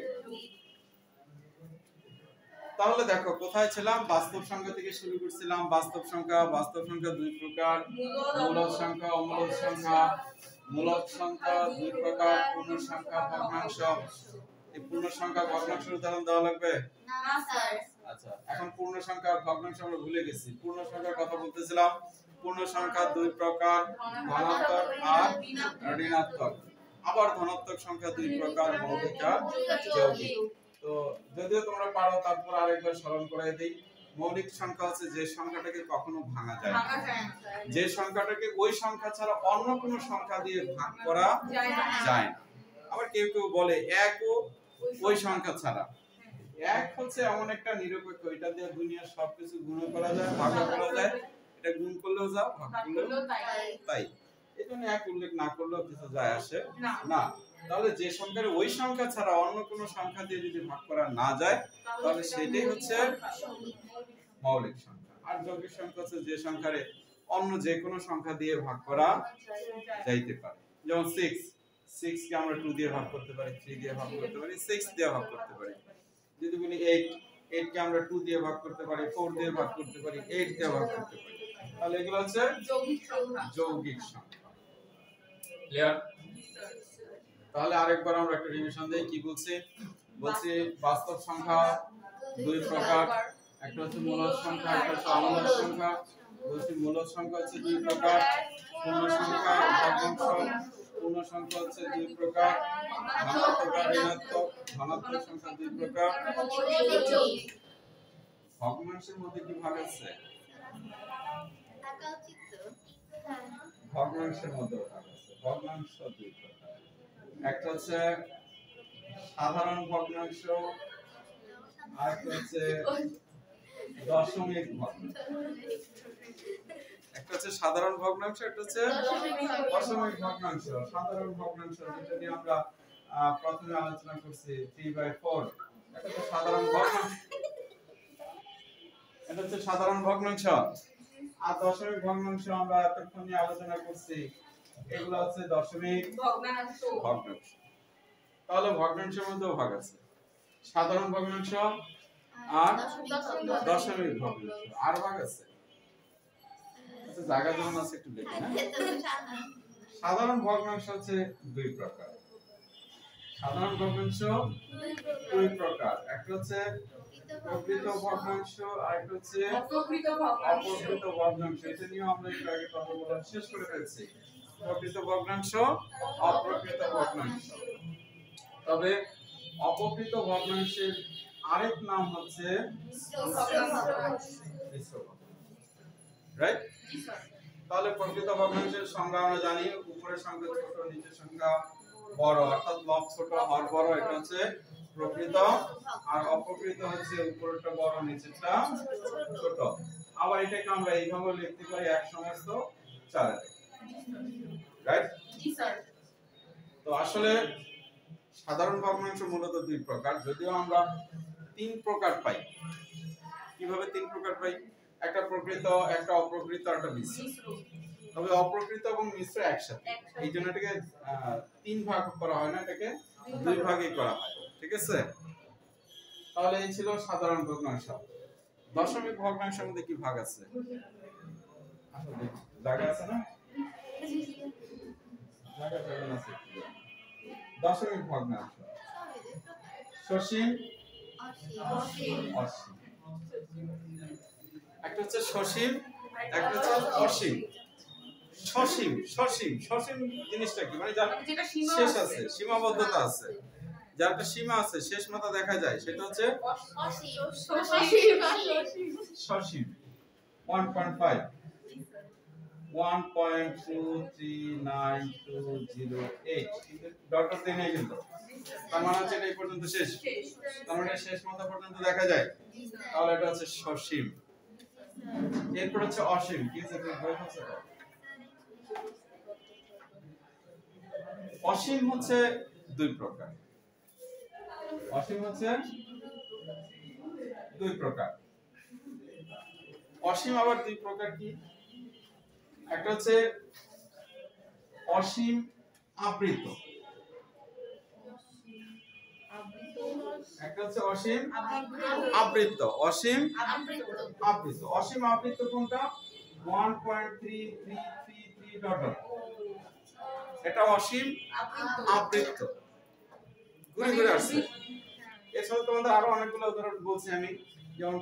Speaker 1: তাহলে দেখো কোথায় ছিলাম, বাস্তব সংখ্যা থেকে শুরু করছিলাম। বাস্তব সংখ্যা দুই প্রকার, মূলদ সংখ্যা, অমূলদ সংখ্যা। মূলদ সংখ্যা দুই প্রকার, পূর্ণ সংখ্যা, ভগ্নাংশ। এই পূর্ণ সংখ্যা ভগ্নাংশের উদাহরণ দেওয়া লাগবে?
Speaker 3: না স্যার।
Speaker 1: আচ্ছা, এখন পূর্ণ সংখ্যা ভগ্নাংশ আমরা ভুলে গেছি। পূর্ণ সংখ্যার কথা বলতেছিলাম। পূর্ণ সংখ্যা দুই প্রকার, ধনাত্মক আর ঋণাত্মক। আবার ধনাত্মক সংখ্যা দুই প্রকার, মৌলিক আর যৌগিক। তো যদিও তোমরা পারো, তারপর আরেকবার স্মরণ করাই দেই। মৌলিক সংখ্যা হচ্ছে যে সংখ্যাটাকে কখনো ভাঙা যায় না, যে সংখ্যাটাকে ওই সংখ্যা ছাড়া অন্য কোনো সংখ্যা দিয়ে ভাগ করা যায় না। আবার কেউ কেউ বলে এক ও ওই সংখ্যা ছাড়া। এক হচ্ছে এমন একটা নিরপেক্ষ, এটা দিয়ে দুনিয়ার সবকিছু গুণ করা যায়, ভাগ করা যায়। এটা গুণ করলেও যা, ভাগ করলেও তাই। এজন্য এক উল্লেখ না করলেও কিছু যায় আসে না। তাহলে যে সংখ্যার ওই সংখ্যা ছাড়া অন্য কোনো সংখ্যা দিয়ে যদি ভাগ করা না যায়, তাহলে সেটাই হচ্ছে মৌলিক সংখ্যা। আর যৌগিক সংখ্যা হচ্ছে যে সংখ্যারে অন্য যে কোনো সংখ্যা দিয়ে ভাগ করা যাইতে পারে। যেমন 6 কে আমরা 2 দিয়ে ভাগ করতে পারি, 3 দিয়ে ভাগ করতে পারি, 6 দিয়ে ভাগ করতে পারি। যদি বলি 8 কে আমরা 2 দিয়ে ভাগ করতে পারি, 4 দিয়ে ভাগ করতে পারি, 8 দিয়ে ভাগ করতে পারি। তাহলে এগুলো হচ্ছে যৌগিক সংখ্যা। ক্লিয়ার? তাহলে আরেকবার আমরা একটা রিভিশন দেই। কি বলছি? বাস্তব সংখ্যা দুই প্রকার, একটা হচ্ছে মূলদ সংখ্যা, একটা হচ্ছে অমূলদ সংখ্যা। মূলদ সংখ্যা হচ্ছে দুই প্রকার, পূর্ণ সংখ্যা, ভগ্নাংশ। পূর্ণ সংখ্যা হচ্ছে দুই প্রকার, ধনাত্মক আর ঋণাত্মক। ধনাত্মক সংখ্যা দুই প্রকার। ভগ্নাংশের মধ্যে কি ভাগ আছে? ভগ্নাংশের মধ্যে ভাগ আছে। ভগ্নাংশ দুই প্রকার, একটা হচ্ছে সাধারণ ভগ্নাংশ, আর একটা হচ্ছে দশমিক ভগ্নাংশ। একটা হচ্ছে সাধারণ ভগ্নাংশ, একটা হচ্ছে দশমিক ভগ্নাংশ। সাধারণ ভগ্নাংশ যেটা নিয়ে আমরা প্রথমে আলোচনা করছি 3/4, এটা হচ্ছে সাধারণ ভগ্নাংশ। এটা হচ্ছে সাধারণ ভগ্নাংশ। আর দশমিক ভগ্নাংশ আমরা এতক্ষণ নিয়ে আলোচনা করছি, এগুলো হচ্ছে দশমিক ভগ্নাংশ। তাহলে ভগ্নাংশের মধ্যেও ভাগ আছে, সাধারণ ভগ্নাংশ আর দশমিক ভগ্নাংশ। আর ভাগ আছে, জায়গা যেমন আছে একটু দেখি না। সাধারণ ভগ্নাংশ হচ্ছে দুই প্রকার। সাধারণ ভগ্নাংশ দুই প্রকার, একটা হচ্ছে প্রকৃত ভগ্নাংশ আর একটা হচ্ছে অপ্রকৃত ভগ্নাংশ। এটা নিয়ে আমরা একটু আগে কথা বলা শেষ করে ফেলছি। প্রকৃত ভগ্নাংশ, অপ্রকৃত ভগ্নাংশ। তবে অপ্রকৃত ভগ্নাংশের আরেক নাম হচ্ছে মিশ্র ভগ্নাংশ। রাইট? তাহলে প্রকৃত ভগ্নাংশের সংজ্ঞা আমরা জানি, উপরের সংখ্যা ছোট, নিচের সংখ্যা বড়, অর্থাৎ লব ছোট হর বড়। এটা হচ্ছে প্রকৃত আর অপ্রকৃত হচ্ছে উপরটা বড় নিচেরটা ছোট। আবার এটাকে আমরা এইভাবে লিখতে পারি এক সমস্ত 4, রাইট?
Speaker 2: জি স্যার।
Speaker 1: তো আসলে সাধারণ ভগ্নাংশ মূলত 2 প্রকার, যদিও আমরা 3 প্রকার পাই। কিভাবে 3 প্রকার পাই? একটা প্রকৃত, একটা অপ্রকৃত, একটা মিশ্র। তবে অপ্রকৃত এবং মিশ্র একসাথে, এই জন্য এটাকে 3 ভাগ করা হয় না, এটাকে 2 ভাগে করা হয়। ঠিক আছে? তাহলে এই ছিল সাধারণ ভগ্নাংশ। দশমিক ভগ্নাংশের মধ্যে কি ভাগ আছে? জায়গা আছে না? জায়গা আছে। দশমিক ভগ্নাংশ সসীম, অসীম। একটা হচ্ছে সসীম, একটা হচ্ছে অসীম। সসীম, সসীম, সসীম জিনিসটা কি? মানে যার শেষ আছে, সীমাবদ্ধতা আছে, যার একটা সীমা আছে, শেষ মাথা দেখা যায়, সেটা হচ্ছে সসীম। 1.5, 1.23928, কিন্তু ডটটা দেই নাই কিন্তু। তার মানে হচ্ছে এটা এই পর্যন্ত শেষ। তার মানে শেষ মাথা পর্যন্ত দেখা যায়, তাহলে এটা হচ্ছে সসীম। এরপর হচ্ছে অসীম। কি আছে তুমি বই আছে? অসীম হচ্ছে 2 প্রকার। অসীম হচ্ছে 2 প্রকার। অসীম আবার 2 প্রকার কি? একটা হচ্ছে অসীম আবৃত, একটা হচ্ছে অসীম আবৃত। অসীম আবৃত, অসীম আবৃত কোনটা? 1.3333 ডট। এটা অসীম আবৃত, ঘুরে ঘুরে আসছে। এছাড়া তোমাদের আরো অনেকগুলো উদাহরণ বলছি আমি, যেমন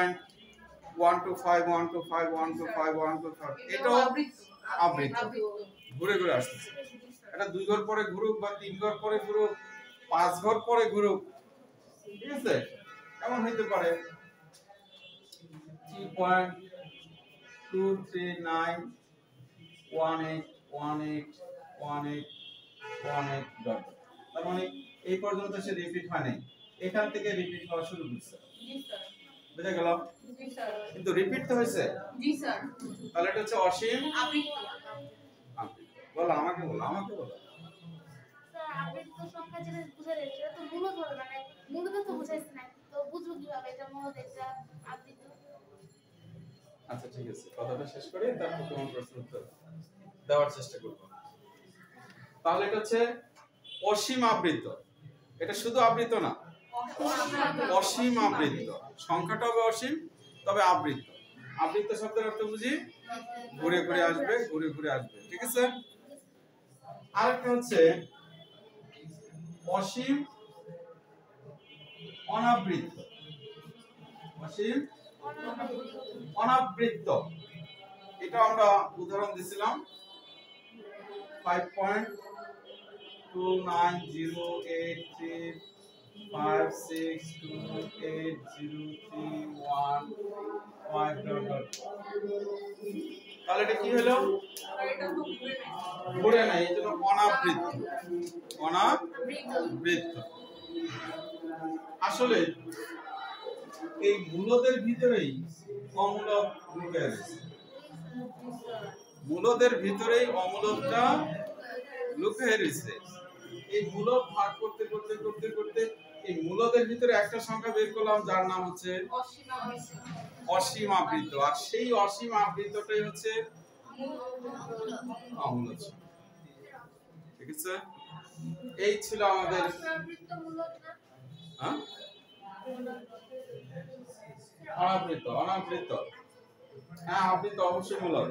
Speaker 1: 2.125125125 এটাও আবৃত, ঘুরে ঘুরে আসতেছে। এটা 2 ঘর পরে ঘুরুক বা 3 ঘর পরে ঘুরুক, 5 ঘর পরে ঘুরুক, ঠিক আছে? এমন হইতে পারে 3.239181818 ডট। তার মানে এই পর্যন্ত সে রিপিট হয় নাই, এখান থেকে রিপিট হওয়া শুরু করছে।
Speaker 2: জি স্যার।
Speaker 1: বুঝা গেল?
Speaker 2: জি স্যার।
Speaker 1: কিন্তু রিপিট তো হয়েছে।
Speaker 2: জি স্যার।
Speaker 1: তাহলে এটা হচ্ছে অসীম
Speaker 2: আবৃত্তি।
Speaker 1: বলো, আমাকে বলো, আমাকে বলো।
Speaker 3: স্যার আবৃত্ত সংখ্যা যেটা বুঝা যায় সেটা তো মূলত হবে, মানে মূলত তো বুঝাইছে না, তো বুঝবো কিভাবে এটা মূলত এটা আবৃত্ত?
Speaker 1: আচ্ছা ঠিক আছে, কথাটা শেষ করে তারপর তোমার প্রশ্ন উত্তর দেওয়ার চেষ্টা করব। তাহলে এটা হচ্ছে অসীম আবৃত। এটা শুধু আবৃত না, অসীম আবৃত। সংখ্যাটা হবে অসীম, তবে আবৃত। আবৃত শব্দের অর্থ বুঝি ঘুরে ঘুরে আসবে, ঘুরে ঘুরে আসবে। ঠিক আছে? আরেকটা হচ্ছে অসীম অনাবৃত। অসীম অনাবৃত, এটা আমরা উদাহরণ দিছিলাম 5.2908356280315. তাহলে এটা কি হলো? ঘুরে নাই, এই জন্য অনাবৃত। অনাবৃত। আসলে এই মূলদের ভিতরেই অমূলক ঢুকে আছে। মূলদের ভিতরেই অমূলকটা লুকিয়ে রয়েছে। এই মূলক ভাগ করতে করতে করতে করতে এই মূলদের ভিতরে একটা সংখ্যা বের করলাম, যার নাম হচ্ছে অসীম আবৃত। আর সেই অসীম আবৃতটাই হচ্ছে অমূলক। ঠিক আছে? এই ছিল আমাদের অনাবৃত। অনাবৃত, হ্যাঁ আবৃত অবশ্যই মূলক।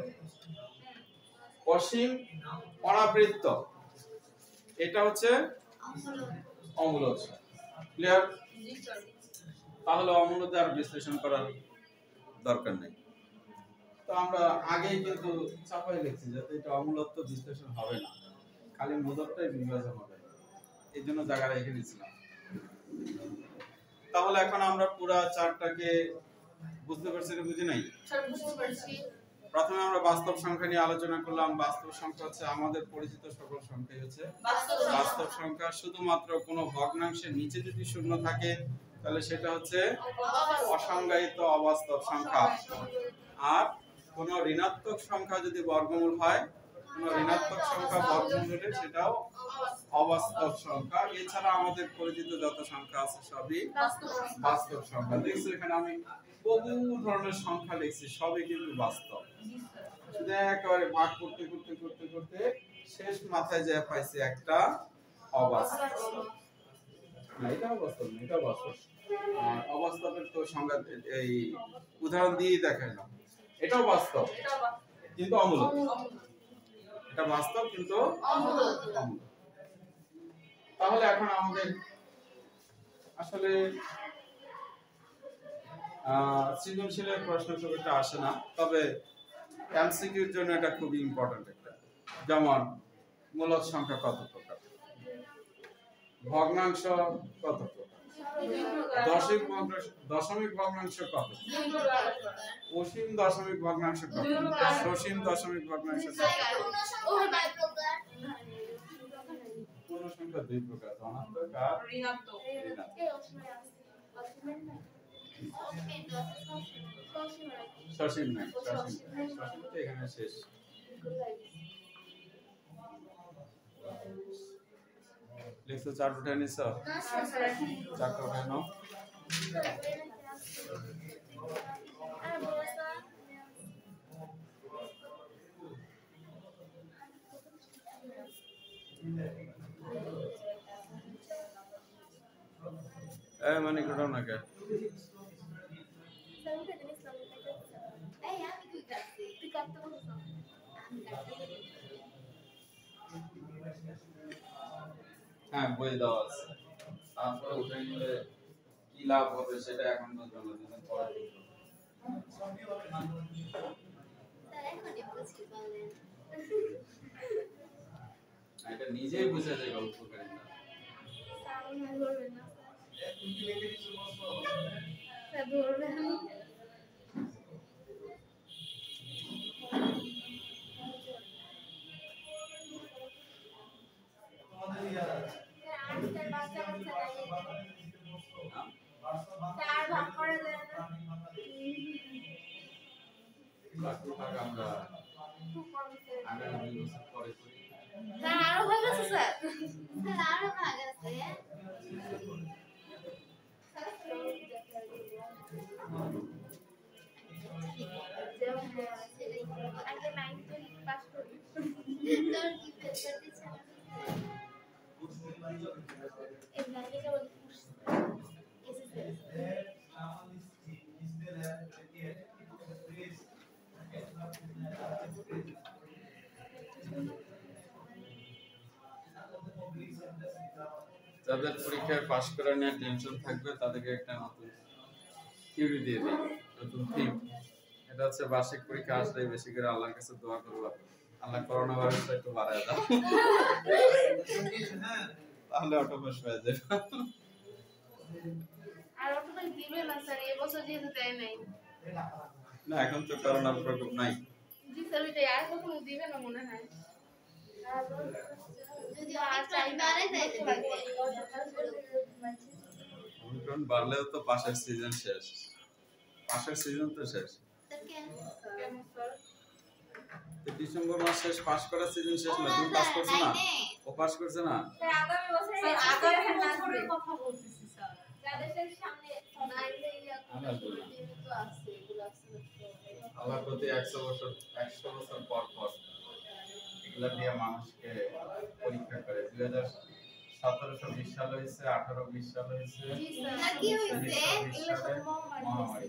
Speaker 1: অসীম অনাবৃত, এটা হচ্ছে অমূলক। ক্লিয়ার? তাহলে অমূলক আর বিশ্লেষণ করার দরকার নেই। তো আমরা আগেই কিন্তু চাপাই লিখছি যাতে এটা অমূলক তো বিশ্লেষণ হবে না, খালি মূলকটাই বিভাজন হবে, এই জন্য জায়গা রেখে দিয়েছিলাম। তাহলে এখন আমরা পুরো চারটাকে বুঝতে পারছি না? বুঝি নাই?
Speaker 2: স্যার বুঝতে পারছি।
Speaker 1: প্রথমে আমরা বাস্তব সংখ্যা নিয়ে আলোচনা করলাম। বাস্তব সংখ্যা হচ্ছে আমাদের পরিচিত সকল সংখ্যাই হচ্ছে বাস্তব সংখ্যা। শুধুমাত্র কোনো ভগ্নাংশের নিচে যদি শূন্য থাকে তাহলে সেটা হচ্ছে অসংজ্ঞায়িত অবাস্তব সংখ্যা। আর কোন ঋণাত্মক সংখ্যা যদি বর্গমূল হয়, কোন ঋণাত্মক সংখ্যা বর্গমূল হলে সেটাও অবাস্তব সংখ্যা। এছাড়া আমাদের পরিচিত যত সংখ্যা আছে সবই বাস্তব সংখ্যা। দেখছো এখানে আমি বহু ধরনের সংখ্যা লিখছি, সবই কিন্তু বাস্তব। শুধু একেবারে ভাগ করতে করতে করতে করতে শেষ মাথায় যা পাইছি একটা অবাস্তব। না, এটা অবাস্তব না, এটা বাস্তব। অবাস্তবের তো সংজ্ঞা এই উদাহরণ দিয়ে দেখাইলাম। এটাও বাস্তব কিন্তু অমূলক। এটা বাস্তব কিন্তু অমূলক। তাহলে এখন আমাদের আসলে সৃজনশীলের প্রশ্ন খুব একটা আসে না, তবে এমসিকিউর জন্য এটা খুব ইম্পর্টেন্ট একটা। যেমন মূলদ সংখ্যা কত প্রকার, ভগ্নাংশ কত প্রকার, দশমিক ভগ্নাংশ কত, অসীম দশমিক ভগ্নাংশ কত, সসীম দশমিক ভগ্নাংশ কত, পূর্ণ সংখ্যা দুই প্রকার, ধনাত্মক আর ঋণাত্মক। সসীম নাই, সসীম তো এখানে শেষ। লিখছো চার্ট উঠে নিছ? চারটা উঠে নাও। মানে কোটাও না কে? হ্যাঁ, বই দেওয়া আছে। তারপরে উঠে নিলে কি লাভ হবে সেটা এখন বুঝবো না, দুদিন পরে এটা নিজেই বুঝে যায় গল্প করে না। আমরা আগামী 2 বছর পরে করি।
Speaker 3: আরো ভাগ আছে স্যার,
Speaker 2: আরো ভাগ আছে।
Speaker 3: আগে 9 পাস করি।
Speaker 2: তোর কি ফেল করতেছ?
Speaker 3: এই নাইনে কেবল
Speaker 1: যাদের পরীক্ষায় পাস করা নিয়ে টেনশন থাকবে তাদেরকে একটা নতুন থিওরি দিয়ে দিই, নতুন থিম। এটা হচ্ছে বার্ষিক পরীক্ষা আসলে বেশি করে আল্লাহর কাছে দোয়া করবা, আল্লাহ করোনা ভাইরাসটা একটু বাড়ায় দাও, তাহলে অটোপাস হয়ে যাবে।
Speaker 3: আর অটোমেটিক দিবে না স্যার, এই বছর যেহেতু দেয় নাই।
Speaker 1: না, এখন তো করোনার প্রকোপ নাই।
Speaker 3: জি স্যার, ওইটাই আর কখনো দিবে না মনে হয়।
Speaker 2: যদি অনেক বাড়ে যাইতে লাগবে।
Speaker 1: ওমিক্রন বাড়লেও তো পাশের সিজন শেষ, পাশের সিজন তো শেষ। ডিসেম্বর মাস শেষ, পাস করার সিজন শেষ না। তুমি পাস করছো না? ও পাস করছে না?
Speaker 2: স্যার আগামী বছর বছরের কথা বলতেছি স্যার। যাদের সামনে তো আছে, এগুলো আছে।
Speaker 1: আল্লাহ প্রতি 100 বছর পর পর এগুলা দিয়ে মানুষকে পরীক্ষা করে। 2017-20 সালে হয়েছে, 18-20 সালে হয়েছে,
Speaker 3: জি স্যার, কি হইছে?
Speaker 2: এগুলো সব
Speaker 1: মহামারী।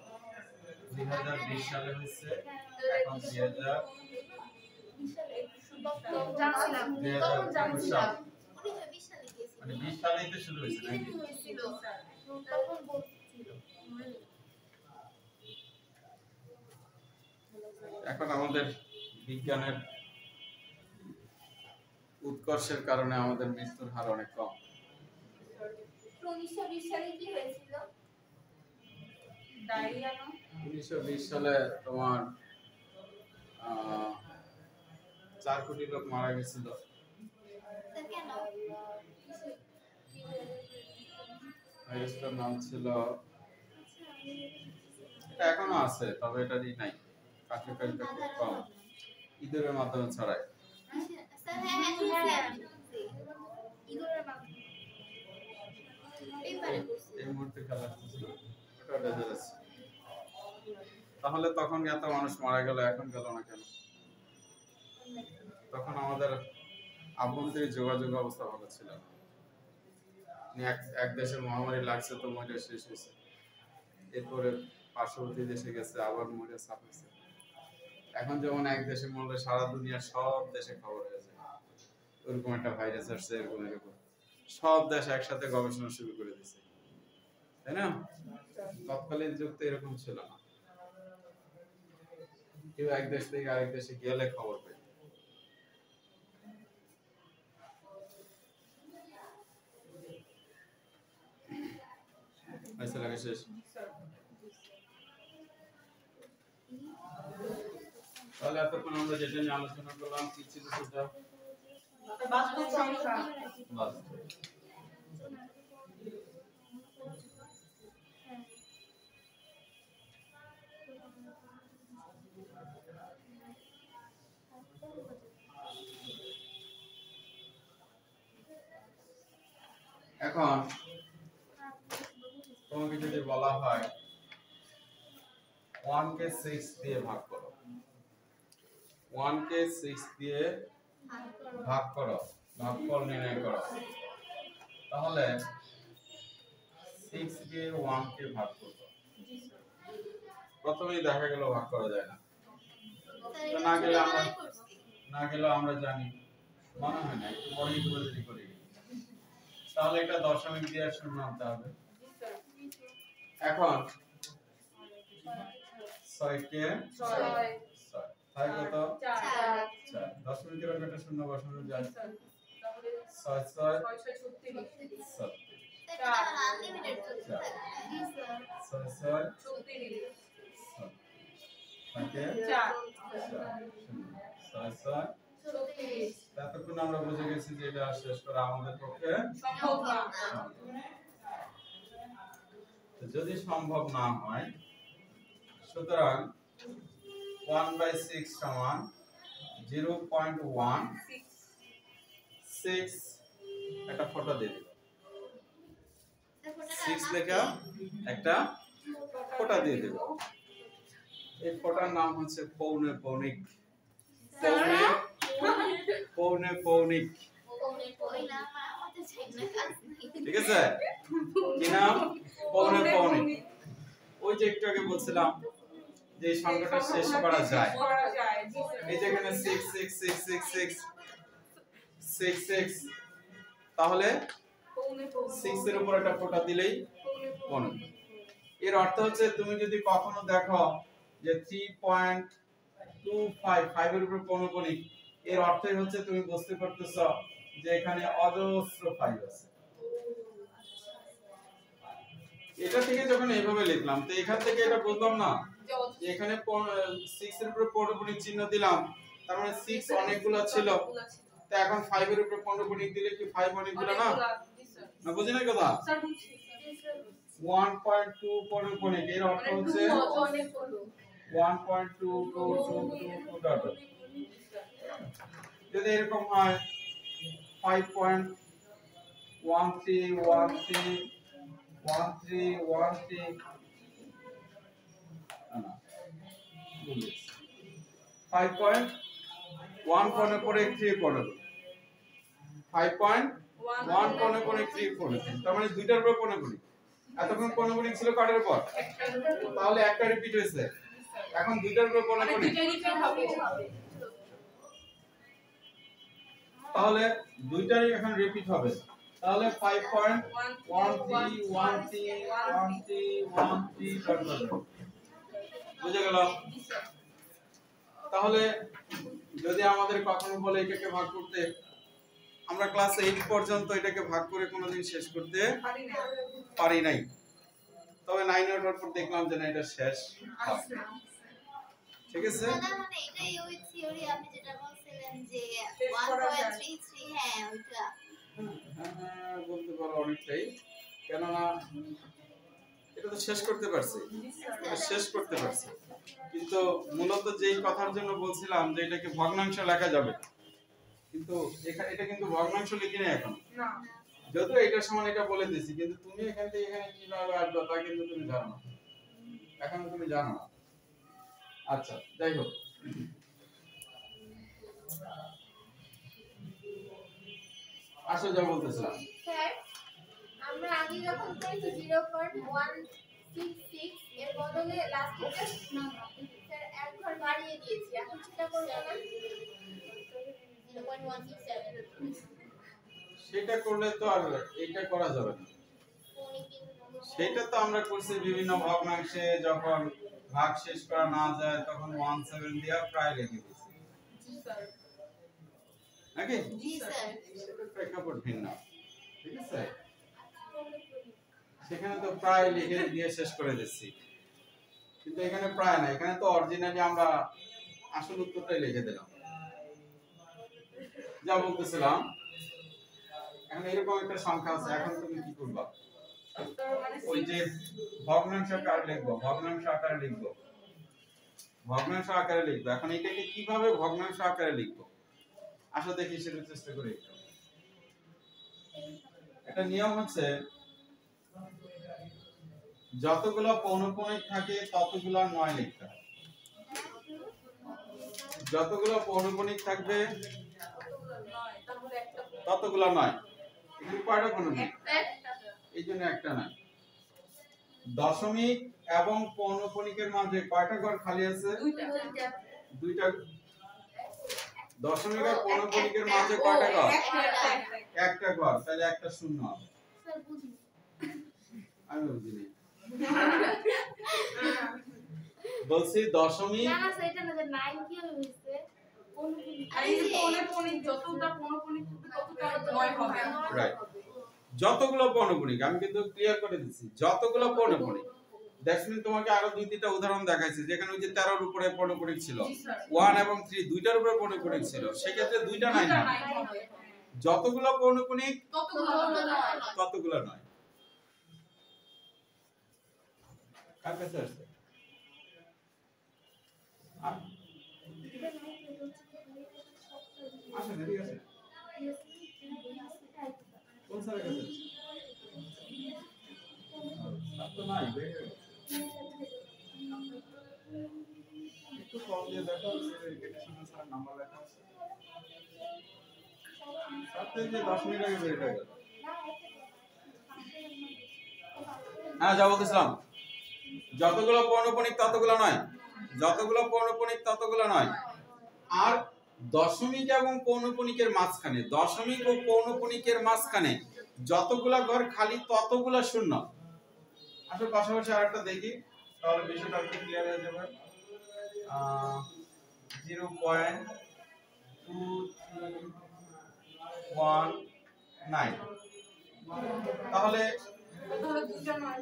Speaker 1: 2020 সালে হয়েছে, এখন 2021 সাল। মানে 20 সালেই তো শুরু হয়েছে নাকি? এখন আমাদের বিজ্ঞানের উৎকর্ষের কারণে আমাদের মৃত্যুর হার অনেক কম।
Speaker 2: 1920 সালে কি হয়েছিল? ডায়রিয়া না?
Speaker 1: 1920 সালে তোমার 4 কোটি লোক মারা গেছিল।
Speaker 3: স্যার কেন?
Speaker 1: ভাইরাসটার নাম ছিল, এটা এখনো আছে তবে এটারই নাই, কার্যকারিতা খুব কম, ইঁদুরের মাধ্যমে ছড়ায়।
Speaker 3: স্যার হ্যাঁ হ্যাঁ ইঁদুরের মাধ্যমে পেপারে পড়ছি।
Speaker 1: এই মুহূর্তে খেলা আসতেছিল, ওটা ডেঞ্জারাস। তাহলে তখন এত মানুষ মারা গেল, এখন গেল না কেন? তখন আমাদের আভ্যন্তরীণ যোগাযোগ অবস্থা ভালো ছিল না। এক দেশে মহামারী লাগছে তো মরে শেষ হয়েছে, এরপরে পার্শ্ববর্তী দেশে গেছে আবার মরে ছাপিয়েছে। এখন যেমন এক দেশে মরলে সারা দুনিয়ার সব দেশে খবর হয়ে যায় ওরকম একটা ভাইরাস আসছে, এরকম এরকম সব দেশ একসাথে গবেষণা শুরু করে দিছে, তাই না? তৎকালীন যুগ তো এরকম ছিল না, কেউ এক দেশ থেকে আরেক দেশে গেলে খবর পেত। শেষ। তাহলে এতক্ষণ আমরা যেটা নিয়ে আলোচনা করলাম কি ছিল সেটা?
Speaker 2: বাস্তব সংখ্যা।
Speaker 1: এখন তোমাকে যদি বলা হয় 1 কে 6 দিয়ে ভাগ করো, 1 কে 6 দিয়ে ভাগ করো, ভাগফল নির্ণয় করো, তাহলে 6 দিয়ে 1 কে ভাগ করব। প্রথমেই দেখা গেল ভাগ করা যায় না, না গেলে আমরা জানি, মনে হয় না, একটু পরেই যদি করি, তাহলে এটা দশমিক দিয়ে শূন্য আনতে হবে। এখন 6 কে 6 কত 4, দশমিকের আগে একটা শূন্য বসানো যায়, 6 6 36,
Speaker 3: আনলিমিটেড চলছে স্যার।
Speaker 1: 6 6 এতক্ষণ আমরা বুঝে গেছি যে এটা শেষ করা আমাদের পক্ষে
Speaker 2: সম্ভব না।
Speaker 1: যদি সম্ভব না হয়, সুতরাং 1/6 সমান 0.16 একটা ফটো দিয়ে দিল, 6 লেখা একটা ফোঁটা দিয়ে দেব। এই ফোঁটার নাম হচ্ছে পৌনে পৌনিক। পৌনে পৌনিক, ঠিক আছে? কি নাম? পৌনে পৌনিক। ওই যে একটু আগে বলছিলাম যে এই সংখ্যাটা শেষ করা যায়, এই যে এখানে 6 6 6 6 6 6 6, তাহলে 6 এর উপর একটা ফোঁটা দিলেই পৌনে। এর অর্থ হচ্ছে তুমি যদি কখনো দেখো যে 3.25 5 এর উপর পৌনঃপুনিক, এর অর্থই হচ্ছে তুমি বুঝতে পারতেছো যে এখানে অজস্র 5 আছে। এটা থেকে যখন এইভাবে লিখলাম, তো এখান থেকে এটা বুঝলাম না যে এখানে 6 এর উপর পৌনঃপুনিক চিহ্ন দিলাম, তার মানে 6 অনেকগুলো ছিল, তো এখন 5 এর উপর পৌনঃপুনিক দিলে কি 5 অনেকগুলো না? না বুঝি না কথা? 1.2 পৌনঃপুনিক, এর অর্থ হচ্ছে 1.2222 যদি এরকম হয় 5.13131313 5.1 পনে পরে 3 পড়ে 5.1 পনে পরে 3 পড়ে, তার মানে দুইটার উপর পনে পড়ি। এতক্ষণ পনে পড়ি ছিল কাটার উপর, তাহলে একটা রিপিট হয়েছে, এখন দুইটার উপর পনে পড়ি, তাহলে দুইটারই এখন রিপিট হবে, তাহলে 5.13131313 বুঝে গেল? তাহলে যদি আমাদের কখনো বলে এটাকে ভাগ করতে, আমরা ক্লাস 8 পর্যন্ত এটাকে ভাগ করে কোনোদিন শেষ করতে পারি নাই, তবে 9 এর পর দেখলাম যে না এটা শেষ হয়। ঠিক আছে?
Speaker 3: দাদা মানে এটাই ওই থিওরি আপনি যেটা বলছিলেন যে 1.33 হ্যাঁ ওইটা
Speaker 1: হ্যাঁ, বলতে পারো অনেকটাই, কেননা এটা তো শেষ করতে পারছি, এটা শেষ করতে পারছি, কিন্তু মূলত যেই কথার জন্য বলছিলাম যে এটাকে ভগ্নাংশ লেখা যাবে, কিন্তু এটা কিন্তু ভগ্নাংশ লিখি না এখন, যদিও এটার সমান এটা বলে দিয়েছি, কিন্তু তুমি এখান থেকে এখানে কিভাবে আসবে তা কিন্তু তুমি জানো না, এখন তুমি জানো না। আচ্ছা যাই হোক, আসো যা বলতেছিলাম।
Speaker 2: স্যার আমরা আগে যখন করেছি 0.166 এর বদলে লাস্টে স্যার এক ঘর বাড়িয়ে দিয়েছি, এখন সেটা করব না 0.167
Speaker 1: সেটা করলে তো আর এটা করা যাবে না, সেটা তো আমরা করছি বিভিন্ন ভগ্নাংশে, যখন ভাগ শেষ করা না যায় তখন 17 দিয়া প্রায় লিখে দিয়েছি,
Speaker 2: জি স্যার
Speaker 1: নাকি?
Speaker 3: জি স্যার
Speaker 1: সেটা প্রেক্ষাপট ভিন্ন, ঠিক আছে? সেখানে তো প্রায় লিখে দিয়ে শেষ করে দিচ্ছি, কিন্তু এখানে প্রায় না, এখানে তো অরিজিনালি আমরা আসল উত্তরটাই লিখে দিলাম। যা বলতেছিলাম, এখন এরকম একটা সংখ্যা আছে, এখন তুমি কি করবা? ওই যে ভগ্নাংশ আকারে লিখবো, ভগ্নাংশ আকারে লিখবো, ভগ্নাংশ আকারে লিখবো। এখন এটাকে কিভাবে ভগ্নাংশ আকারে লিখবো আসো দেখি, সেটা চেষ্টা করি। এটা নিয়ম হচ্ছে যতগুলো পৌনঃপুনিক থাকে ততগুলো 9 লিখতে হবে, যতগুলো পৌনঃপুনিক থাকবে ততগুলো 9। এখানে কয়টা পৌনঃপুনিক? এই জন্য একটা নয়। দশমিক এবং পৌনঃপুনিকের মাঝে কয়টা ঘর খালি আছে? দুইটা। দশমিক আর পৌনঃপুনিকের মাঝে কয়টা ঘর? একটা ঘর, তাহলে একটা শূন্য হবে।
Speaker 3: স্যার বুঝি
Speaker 1: আমি বুঝিনি, বলছি দশমিক
Speaker 3: না না স্যার এটা না যে 9 কি হইছে কোন
Speaker 4: আরে এই পৌনঃপুনিক যতটা পৌনঃপুনিক ততটা 9 হবে।
Speaker 1: রাইট, যতগুলো পৌনঃপুনিক, আমি কিন্তু ক্লিয়ার করে দিচ্ছি, যতগুলো পৌনঃপুনিক। দেখছেন তোমাকে আরো 2-3টা উদাহরণ দেখাইছি, যেখানে ওই যে 13 এর উপরে পৌনঃপুনিক ছিল, 1 এবং 3 দুইটার উপরে পৌনঃপুনিক ছিল, সেক্ষেত্রে দুইটা নাই না, যতগুলো পৌনঃপুনিক ততগুলো নয়। কার কাছে আসছে? আসেন, এদিকে আসেন। কোন স্যারের কাছে? স্যার তো নাই, বের হয়ে গেছে। একটু কল দিয়ে দেখো, এডুকেশনাল স্যার নাম্বার লেখা আছে। স্যার তো এই যে 10 মিনিট আগে বের হয়ে গেল। হ্যাঁ, যা বলতেছিলাম, যতগুলো পৌনঃপুনিক ততগুলো নয়, যতগুলো পৌনঃপুনিক ততগুলো নয়। আর দশমিক এবং পৌনঃপুনিকের মাঝখানে, দশমিক ও পৌনঃপুনিকের মাঝখানে যতগুলা ঘর খালি ততগুলা শূন্য। আসলে পাশাপাশি আরেকটা দেখি, তাহলে বিষয়টা একটু ক্লিয়ার হয়ে যাবে। 0.2319, তাহলে দুইটা নয়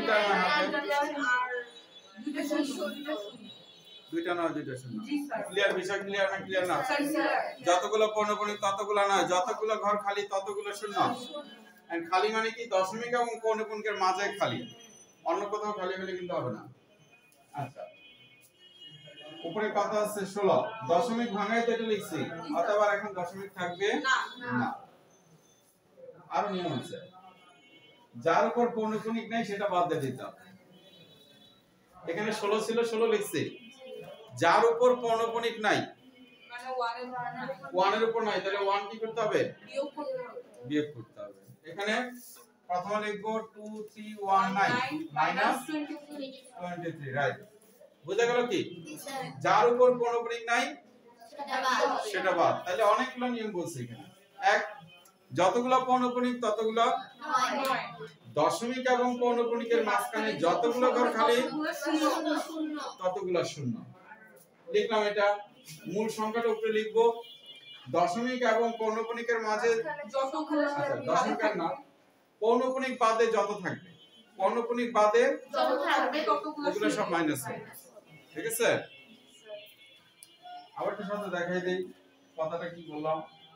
Speaker 1: দুইটা শূন্য। ক্লিয়ার? বিষয় ক্লিয়ার না ক্লিয়ার না? যতগুলো পৌনঃপুনিক ততগুলো নয়, যতগুলো ঘর খালি ততগুলো শূন্য। এন্ড খালি মানে কি? দশমিক এবং পৌনঃপুনিকের মাঝে খালি, অন্য কোথাও খালি হলে কিন্তু হবে না। আচ্ছা, উপরে কথা আছে 16, দশমিক ভাঙাই তো এটা লিখছি, অথবা এখন দশমিক থাকবে না। আরো নিয়ম আছে, যার উপর পৌনঃপুনিক নাই সেটা বাদ দিয়ে দিতে হবে। এখানে 16 ছিল, 16 লিখছি, যার উপর পৌনঃপুনিক নাই
Speaker 4: মানে
Speaker 1: 1 এর উপর নাই, তাহলে 1 কি করতে হবে? বিয়োগ করতে হবে। এখানে প্রথমে লিখব 2319 মাইনাস 23, রাইট? বুঝা গেল কি? যার উপর পৌনঃপুনিক নাই সেটা বাদ। তাহলে অনেকগুলো নিয়ম বলছে এখানে। এক, যতগুলো পৌনঃপুনিক ততগুলো, দশমিক এবং পৌনঃপুনিকের মাঝখানে যতগুলো ঘর খালি ততগুলো শূন্য। লিখলাম এটা, মূল সংখ্যাটা উপরে লিখবো, দশমিক এবং পৌনঃপুনিকের মাঝে দশমিক আর না, পৌনঃপুনিক বাদে যত থাকবে, পৌনঃপুনিক বাদে ওগুলো সব মাইনাস হবে, ঠিক আছে? আবার একটু সাথে দেখাই দেই কথাটা কি বললাম।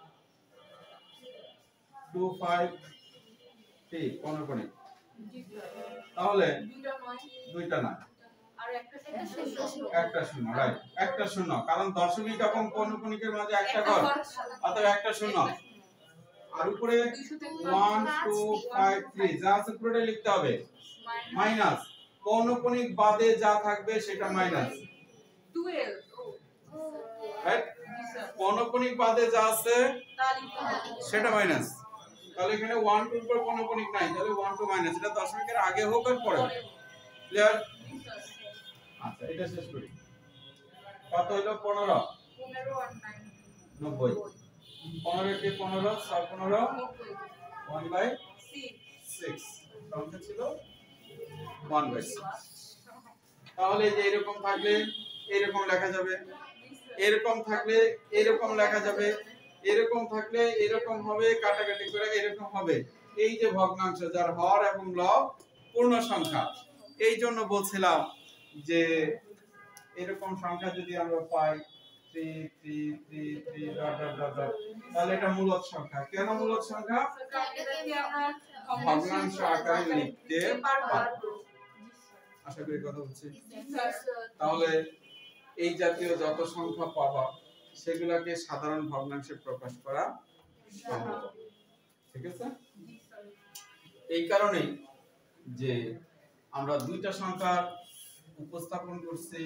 Speaker 1: 2 5 3 পৌনঃপুনিক।
Speaker 4: জি স্যার।
Speaker 1: তাহলে
Speaker 4: দুইটা নয়,
Speaker 1: দুইটা না,
Speaker 4: আর একটা শূন্য।
Speaker 1: একটা শূন্য, রাইট, একটা শূন্য, কারণ দশমিক এবং পৌনঃপুনিকের মাঝে একটা ঘর, অতএব একটা শূন্য। আর উপরে 1 2 5 3 যা আছে পুরোটাই লিখতে হবে মাইনাস, পৌনঃপুনিক বাদে যা থাকবে সেটা মাইনাস,
Speaker 4: 12।
Speaker 1: রাইট।
Speaker 4: জি স্যার।
Speaker 1: পৌনঃপুনিক বাদে যা আছে
Speaker 4: তা লিখতে হবে।
Speaker 1: সেটা মাইনাস। তাহলে এখানে 1 2 এর উপর পৌনঃপুনিক নাই, তাহলে 1 2 মাইনাস, এটা দশমিকের আগে হোক আর পরে হোক। ক্লিয়ার?
Speaker 4: জি স্যার।
Speaker 1: আচ্ছা, এটা শেষ করি। কত হলো? 15
Speaker 4: 15 আর 9
Speaker 1: 90। 15 কে 15 6 15 1/6 সংখ্যা ছিল 1/6। তাহলে এই যে এরকম থাকলে এরকম লেখা যাবে, এরকম থাকলে এরকম লেখা যাবে, এরকম থাকলে এরকম হবে, কাটাকাটি করে এরকম হবে। এই যে ভগ্নাংশ যার হর এবং লব পূর্ণ সংখ্যা, এই জন্য বলছিলাম যে এরকম সংখ্যা যদি আমরা পাই 3 3 3 3 ডট ডট ডট ডট, তাহলে এটা মূলদ সংখ্যা। কেন মূলদ সংখ্যা?
Speaker 4: এটাকে আমরা
Speaker 1: ভগ্নাংশ আকারে লিখতে
Speaker 4: পারবো।
Speaker 1: পারবো। আশা করি কথা হচ্ছে।
Speaker 4: জি স্যার।
Speaker 1: তাহলে এই জাতীয় যত সংখ্যা পাবা সেগুলোকে সাধারণ ভগ্নাংশে প্রকাশ করা সম্ভব। ঠিক আছে?
Speaker 4: জি স্যার।
Speaker 1: এই কারণেই যে আমরা দুইটা সংখ্যার উপস্থাপন করছি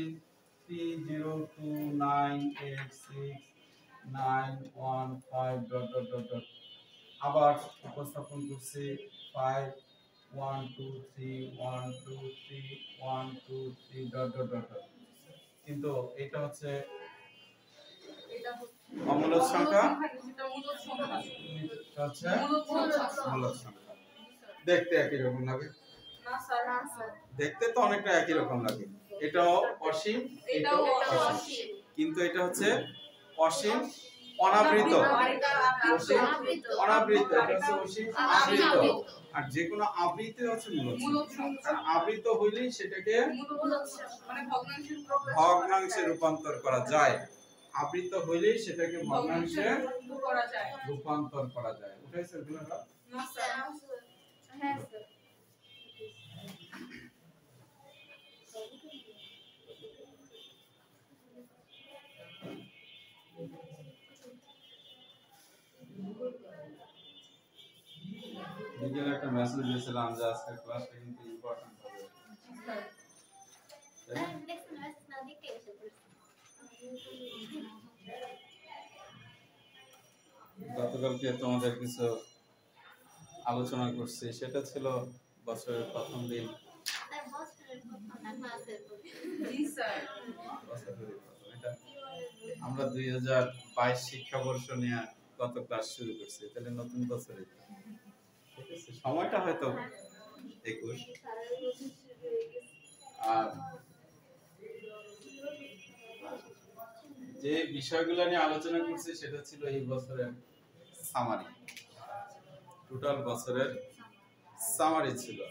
Speaker 1: 302986915 ডট ডট ডট ডট, আবার উপস্থাপন করছি 5123123123 ডট ডট ডট ডট। কিন্তু এটা হচ্ছে
Speaker 4: এটা হচ্ছে
Speaker 1: অমূলদ সংখ্যা,
Speaker 4: যেটা মূলদ সংখ্যা।
Speaker 1: এটা হচ্ছে
Speaker 4: মূলদ সংখ্যা।
Speaker 1: মূলদ সংখ্যা।
Speaker 4: জি স্যার।
Speaker 1: দেখতে একই রকম লাগে,
Speaker 4: না স্যার।
Speaker 1: দেখতে তো অনেকটা একই রকম লাগে। এটাও অসীম, এটাও অসীম, কিন্তু এটা হচ্ছে অসীম অনাবৃত, অসীম অনাবৃত, এটা হচ্ছে অসীম আবৃত। আর যে কোনো আবৃত হচ্ছে মূলদ সংখ্যা। আবৃত হইলেই সেটাকে
Speaker 4: মানে
Speaker 1: ভগ্নাংশে রূপান্তর করা যায়। আবৃত হইলেই সেটাকে ভগ্নাংশে
Speaker 4: করা যায়।
Speaker 1: রূপান্তর করা যায়। উঠাইছে এগুলোটা?
Speaker 4: না স্যার।
Speaker 3: হ্যাঁ স্যার।
Speaker 1: বিকেলে একটা মেসেজ দিয়েছিলাম যে আজকের ক্লাসটা কিন্তু ইম্পর্টেন্ট হবে। তাই না?
Speaker 2: দেখুন মেসেজ না দেখতে এসে পড়েছে।
Speaker 1: গতকালকে তোমাদের কিছু আলোচনা করছি, সেটা ছিল বছরের প্রথম দিন।
Speaker 2: আর বছরের প্রথম না মাসের প্রথম।
Speaker 4: জি স্যার।
Speaker 1: বছরের প্রথম। এটা আমরা 2022 শিক্ষাবর্ষ নিয়ে গত ক্লাস শুরু করছি, তাহলে নতুন বছরে। ঠিক আছে, সময়টা হয়তো 21। আর যে বিষয়গুলো নিয়ে আলোচনা করছি সেটা ছিল এই বছরের সামারি, টোটাল বছরের সামারি ছিল।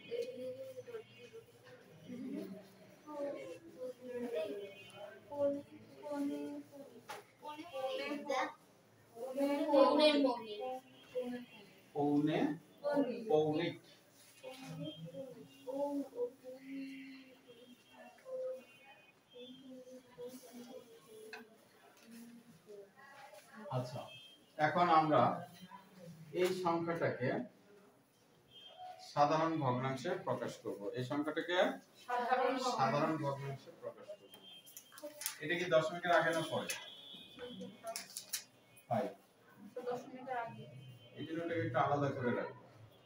Speaker 1: পৌনে পৌনিক, আচ্ছা এখন আমরা এই সংখ্যাটাকে সাধারণ ভগ্নাংশে প্রকাশ করব। এই সংখ্যাটাকে সাধারণ ভগ্নাংশে প্রকাশ করব। এটা কি দশমিকের আগে না পরে? 5।
Speaker 4: দশমিকের আগে।
Speaker 1: এই জন্য এটাকে একটু আলাদা করে রাখবো।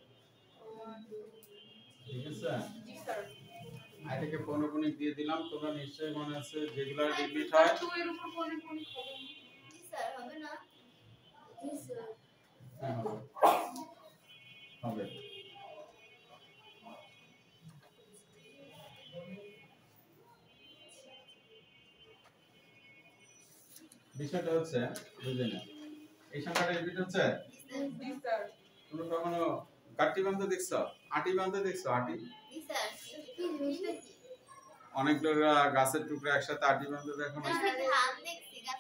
Speaker 1: ঠিক আছে?
Speaker 4: জি স্যার।
Speaker 1: এটাকে পৌনঃপুনিক দিয়ে দিলাম। তোমরা নিশ্চয়ই মনে আছে যেগুলা রিপিট হয়
Speaker 4: 2 এর উপর পৌনঃপুনিক হবে না।
Speaker 2: জি স্যার হবে না? জি স্যার।
Speaker 1: হ্যাঁ হবে। হবে। বিষয়টা হচ্ছে বুঝলে না, এই সংখ্যাটা রিপিট হচ্ছে।
Speaker 4: জি স্যার।
Speaker 1: তোমরা কখনো কাটি বাঁধতে দেখছো? আটি বাঁধতে দেখছো? আটি
Speaker 2: জি স্যার। কি জিনিসটা কি?
Speaker 1: অনেকগুলো গাছের টুকরা একসাথে আটি বাঁধতে দেখো না?
Speaker 2: ধান দেখছি,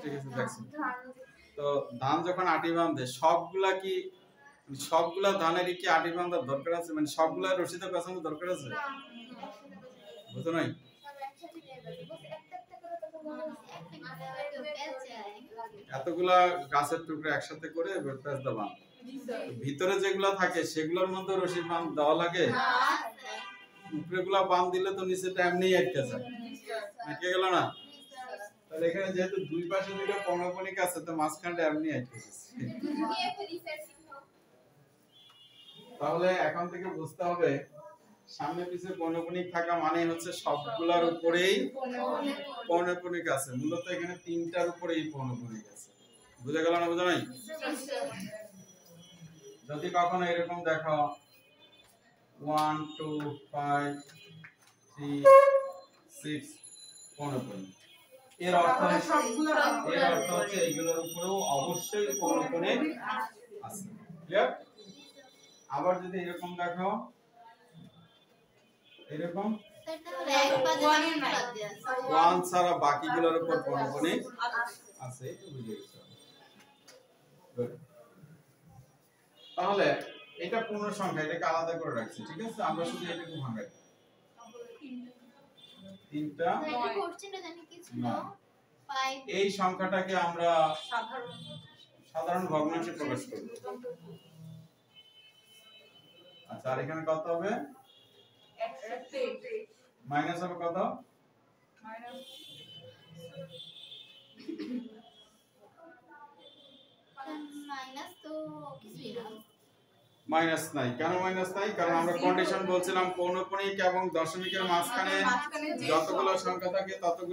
Speaker 1: ঠিক আছে দেখছি। তো ধান যখন আটি বাঁধে সবগুলা কি সবগুলা ধানেরই কি আটি বাঁধার দরকার আছে, মানে সবগুলা রশিদে পেছানোর দরকার আছে? বুঝো নাই?
Speaker 2: সব একসাথে নিয়ে যাবে বস একটা একটা করে তো মনে হচ্ছে
Speaker 1: এতগুলা গাছের টুকরো একসাথে করে পেঁচ দেওয়া,
Speaker 4: জি স্যার।
Speaker 1: ভিতরে যেগুলা থাকে সেগুলোর মধ্যে রশি বাঁধ দেওয়া লাগে, উপরেগুলা বাঁধ দিলে তো নিচেটা এমনিই আটকে যায়,
Speaker 4: জি স্যার।
Speaker 1: আটকে গেল না? তাহলে এখানে যেহেতু দুই পাশে দুটো পৌনঃপুনিক আছে তো মাঝখানটা এমনি আটকে গেছে।
Speaker 2: ঢুকিয়ে ফেলি স্যার
Speaker 1: তাহলে এখন থেকে বুঝতে হবে সামনে পিছে পৌনঃপুনিক থাকা মানে হচ্ছে সবগুলার উপরেই পৌনঃপুনিক আছে। মূলত এখানে তিনটার উপরেই পৌনঃপুনিক আছে। বুঝে গেল না? বুঝা নাই? যদি কখনো এরকম দেখো 1 2 5 3 6 পৌনঃপুনিক, এর অর্থ হচ্ছে এইগুলোর উপরেও অবশ্যই পৌনঃপুনিক আছে। ক্লিয়ার? আবার যদি এরকম দেখো এরকম 1 ছাড়া বাকিগুলোর উপর পৌনঃপুনিক আছে, এটা বুঝে গেছো। Good. তাহলে এটা পূর্ণ সংখ্যা, এটাকে আলাদা করে রাখছি, ঠিক আছে? আমরা শুধু এটাকে ভাঙাই তিনটা। এই সংখ্যাটাকে আমরা সাধারণ ভগ্নাংশে প্রকাশ করব। আচ্ছা, আর এখানে কত হবে? মাইনাস হবে কত? মাইনাস নাই। কেন মাইনাস নাই? কারণ আমরা কন্ডিশন বলছিলাম পৌনঃপুনিক এবং দশমিকের মাঝখানে যতগুলো সংখ্যা থাকে ততগুলো